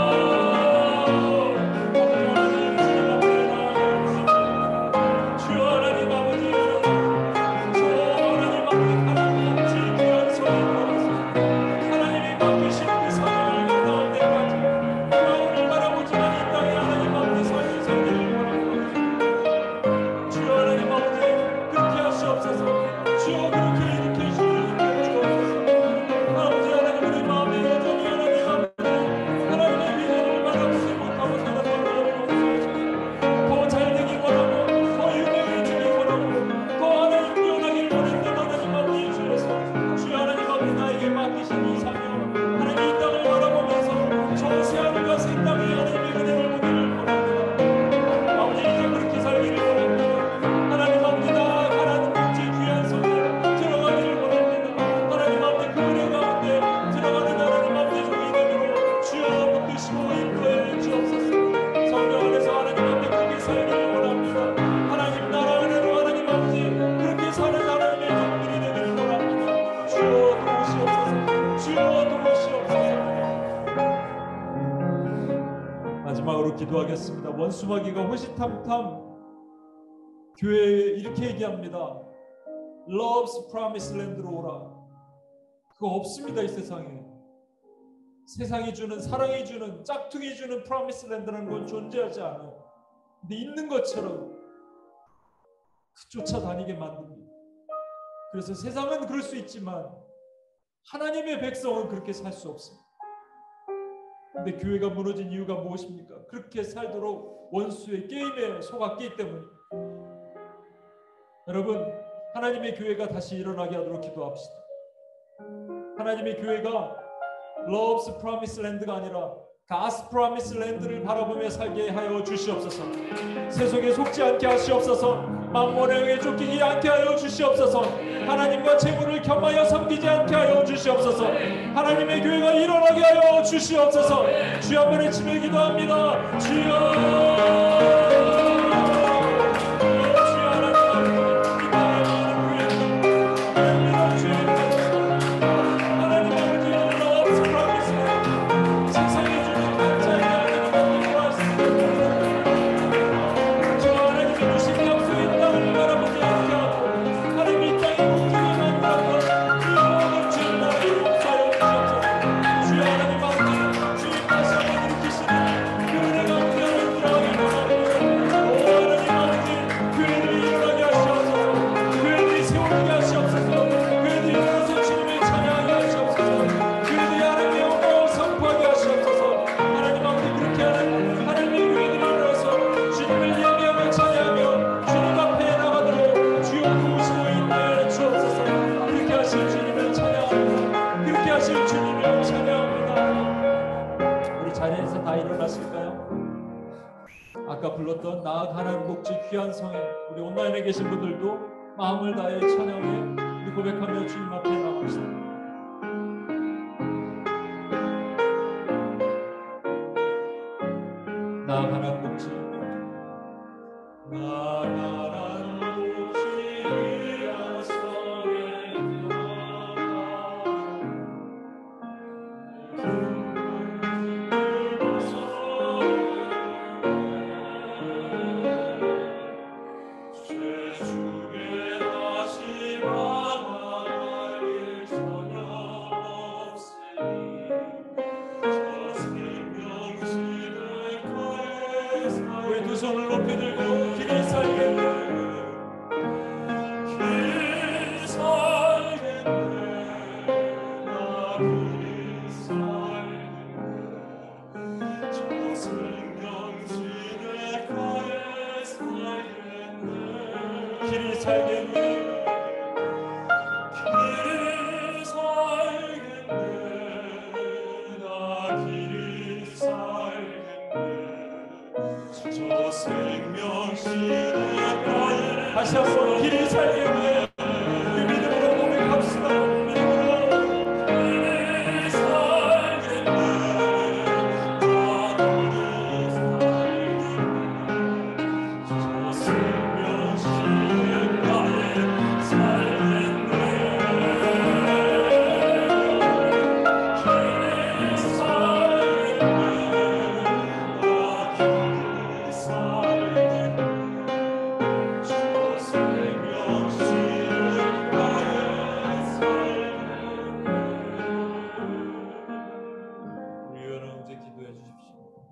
기도하겠습니다. 원수마귀가 호시탐탐 교회에 이렇게 얘기합니다. Love's Promised Land로 오라. 그거 없습니다. 이 세상에. 세상이 주는, 사랑이 주는, 짝퉁이 주는 Promised Land라는 건 존재하지 않아요. 근데 있는 것처럼 그 쫓아다니게 만듭니다. 그래서 세상은 그럴 수 있지만 하나님의 백성은 그렇게 살 수 없습니다. 근데 교회가 무너진 이유가 무엇입니까? 그렇게 살도록 원수의 게임에 속았기 때문입니다. 여러분, 하나님의 교회가 다시 일어나게 하도록 기도합시다. 하나님의 교회가 Love's Promised Land가 아니라 God's Promised Land를 바라보며 살게 하여 주시옵소서. 세속에 속지 않게 하시옵소서. 만몬의 영에 쫓기지 않게 하여 주시옵소서. 하나님과 재물을 겸하여 섬기지 않게 하여 주시옵소서. 하나님의 교회가 일어나게 하여 주시옵소서. 주여 한번 외치며 기도합니다. 주여, 아까 불렀던 나악 하나님 복지 귀한 성에 우리 온라인에 계신 분들도 마음을 다해 찬양해 우리 고백하며 주님 앞에 나갑시다. 나악 하나님 복지, 나악 하나님 복지 귀한 성에 저 생명 고개 들고 길을 살겠네 길 살겠네 나 길 살겠네 저 생명지대 가에 살겠네 길을 살겠네 길 살겠네 나 길 살겠네 저 생명시대 가에 다시 한번 길을 살겠네 그 믿음으로 고백합시다 믿음으로 길 살겠네 저 생명시대 가에 살겠네 길 살겠네 나 길 살겠네 저 생명시대 가에 살겠네 우리 여러분들 기도해 주십시오.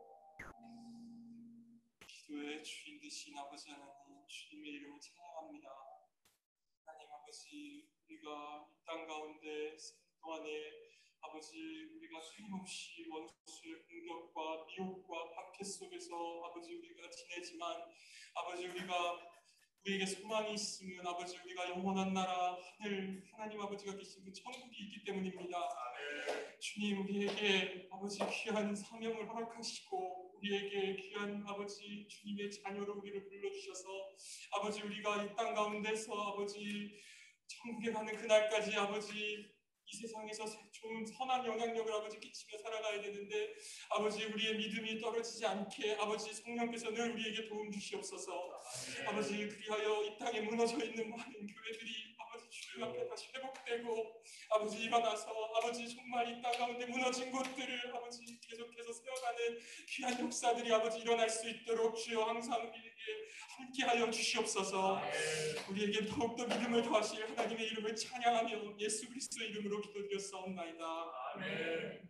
기도의 주인 되신 아버지 하나님 주님의 이름을 찬양합니다. 하나님 아버지 우리가 이 땅 가운데 생 동안에 아버지 우리가 끊임없이 원수의 공격과 미혹과 박해 속에서 아버지 우리가 지내지만 아버지 우리가 우리에게 소망이 있으면 아버지 우리가 영원한 나라 하늘 하나님 아버지가 계신 그 천국이 있기 때문입니다. 주님 우리에게 아버지 귀한 사명을 허락하시고 우리에게 귀한 아버지 주님의 자녀로 우리를 불러주셔서 아버지 우리가 이 땅 가운데서 아버지 천국에 가는 그날까지 아버지 이 세상에서 좋은 선한 영향력을 아버지 끼치며 살아가야 되는데 아버지 우리의 믿음이 떨어지지 않게 아버지 성령께서 늘 우리에게 도움 주시옵소서. 아버지 그리하여 이 땅에 무너져 있는 많은 교회들이 아버지 주님 앞에 다시 회복되고 아버지 일어나서 아버지 정말 이 땅 가운데 무너진 곳들을 아버지 계속해서 세워가는 귀한 역사들이 아버지 일어날 수 있도록 주여 항상 우리에게 함께하여 주시옵소서. 우리에게 더욱더 믿음을 더하실 하나님의 이름을 찬양하며 예수 그리스도의 이름으로 기도드렸사옵나이다. 아멘.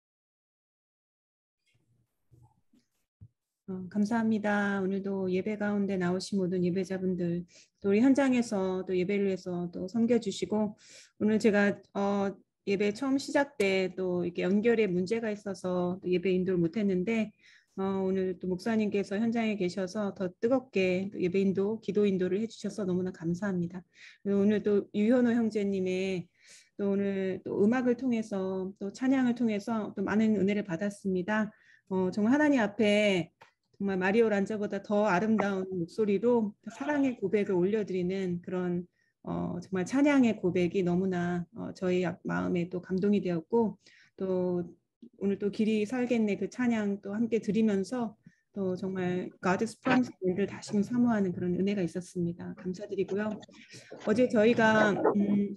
어, 감사합니다. 오늘도 예배 가운데 나오신 모든 예배자분들, 또 우리 현장에서 또 예배를 위해서 또 섬겨주시고, 오늘 제가 어, 예배 처음 시작 때 또 이렇게 연결에 문제가 있어서 또 예배 인도를 못했는데, 어, 오늘 또 목사님께서 현장에 계셔서 더 뜨겁게 또 예배 인도, 기도 인도를 해주셔서 너무나 감사합니다. 오늘 또 유현호 형제님의 또 오늘 또 음악을 통해서 또 찬양을 통해서 또 많은 은혜를 받았습니다. 어, 정말 하나님 앞에 정말 마리오 란자보다 더 아름다운 목소리로 사랑의 고백을 올려드리는 그런 어, 정말 찬양의 고백이 너무나 어, 저희 마음에 또 감동이 되었고, 또 오늘 또 길이 살겠네 그 찬양 또 함께 드리면서 또 정말 God's Promise를 다시 사모하는 그런 은혜가 있었습니다. 감사드리고요. 어제 저희가 음,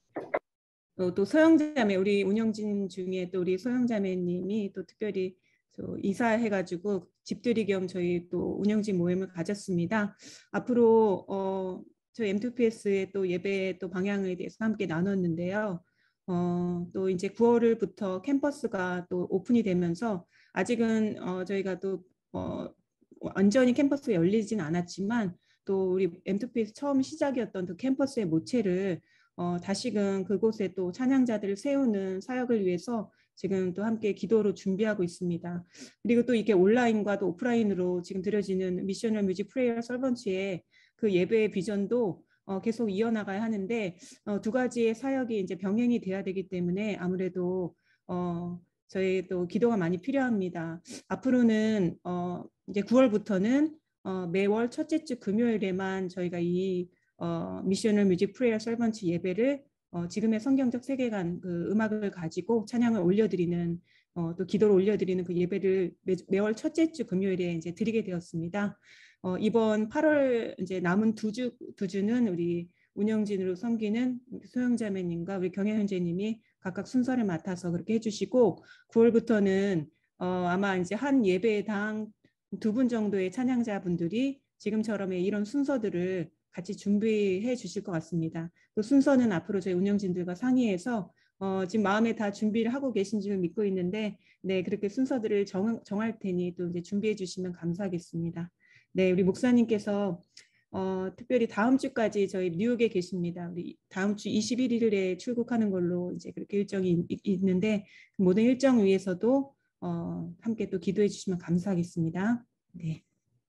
또, 또 소영자매 우리 운영진 중에 또 우리 소영자매님이 또 특별히 저 이사해가지고 집들이 겸 저희 또 운영진 모임을 가졌습니다. 앞으로 어, 저희 엠투피에스의 또 예배 또 방향에 대해서 함께 나눴는데요. 어, 또 이제 구월부터 캠퍼스가 또 오픈이 되면서 아직은 어, 저희가 또 어, 완전히 캠퍼스가 열리진 않았지만 또 우리 엠투피에스 처음 시작이었던 그 캠퍼스의 모체를 어, 다시금 그곳에 또 찬양자들을 세우는 사역을 위해서 지금 또 함께 기도로 준비하고 있습니다. 그리고 또 이게 온라인과 또 오프라인으로 지금 드려지는 미셔널 뮤직 프레이어 서번트의 그 예배의 비전도 어, 계속 이어나가야 하는데 어, 두 가지의 사역이 이제 병행이 돼야 되기 때문에 아무래도 어, 저희 또 기도가 많이 필요합니다. 앞으로는 어, 이제 구월부터는 어, 매월 첫째 주 금요일에만 저희가 이 어, 미셔널 뮤직 프레이어 서번트 예배를 어, 지금의 성경적 세계관 그 음악을 가지고 찬양을 올려드리는 어, 또 기도를 올려드리는 그 예배를 매, 매월 첫째 주 금요일에 이제 드리게 되었습니다. 어, 이번 팔월 이제 남은 두 주 두 주는 우리 운영진으로 섬기는 소영자매님과 우리 경혜현재님이 각각 순서를 맡아서 그렇게 해주시고 구월부터는 어, 아마 이제 한 예배당 두 분 정도의 찬양자분들이 지금처럼의 이런 순서들을 같이 준비해 주실 것 같습니다. 그 순서는 앞으로 저희 운영진들과 상의해서 어, 지금 마음에 다 준비를 하고 계신 줄 믿고 있는데, 네 그렇게 순서들을 정, 정할 테니 또 이제 준비해 주시면 감사하겠습니다. 네, 우리 목사님께서 어, 특별히 다음 주까지 저희 뉴욕에 계십니다. 우리 다음 주 이십일 일에 출국하는 걸로 이제 그렇게 일정이 있, 있는데 그 모든 일정 위해서도 어, 함께 또 기도해 주시면 감사하겠습니다. 네.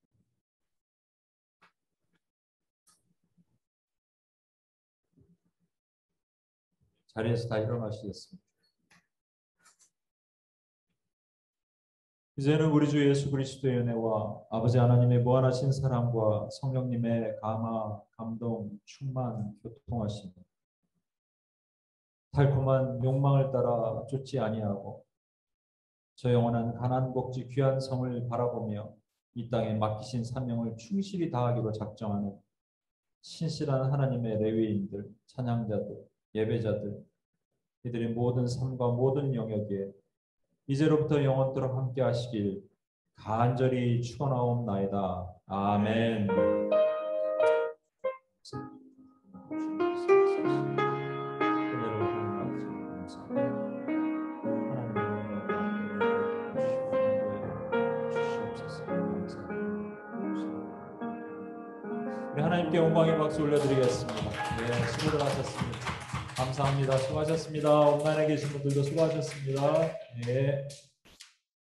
자리에서 다 일어나시겠습니다. 이제는 우리 주 예수 그리스도의 은혜와 아버지 하나님의 무한하신 사랑과 성령님의 감화, 감동, 충만, 교통하심, 달콤한 욕망을 따라 쫓지 아니하고 저 영원한 가난 복지 귀한 성을 바라보며 이 땅에 맡기신 사명을 충실히 다하기로 작정하는 신실한 하나님의 레위인들, 찬양자들, 예배자들, 이들의 모든 삶과 모든 영역에 이제로부터 영원토록 함께 하시길 간절히 축원하옵나이다. 아멘. 우리 하나님께 영광의 박수 올려드리겠습니다. 네, 수고들 하셨습니다. 감사합니다. 수고하셨습니다. 온라인에 계신 분들도 수고하셨습니다. 네.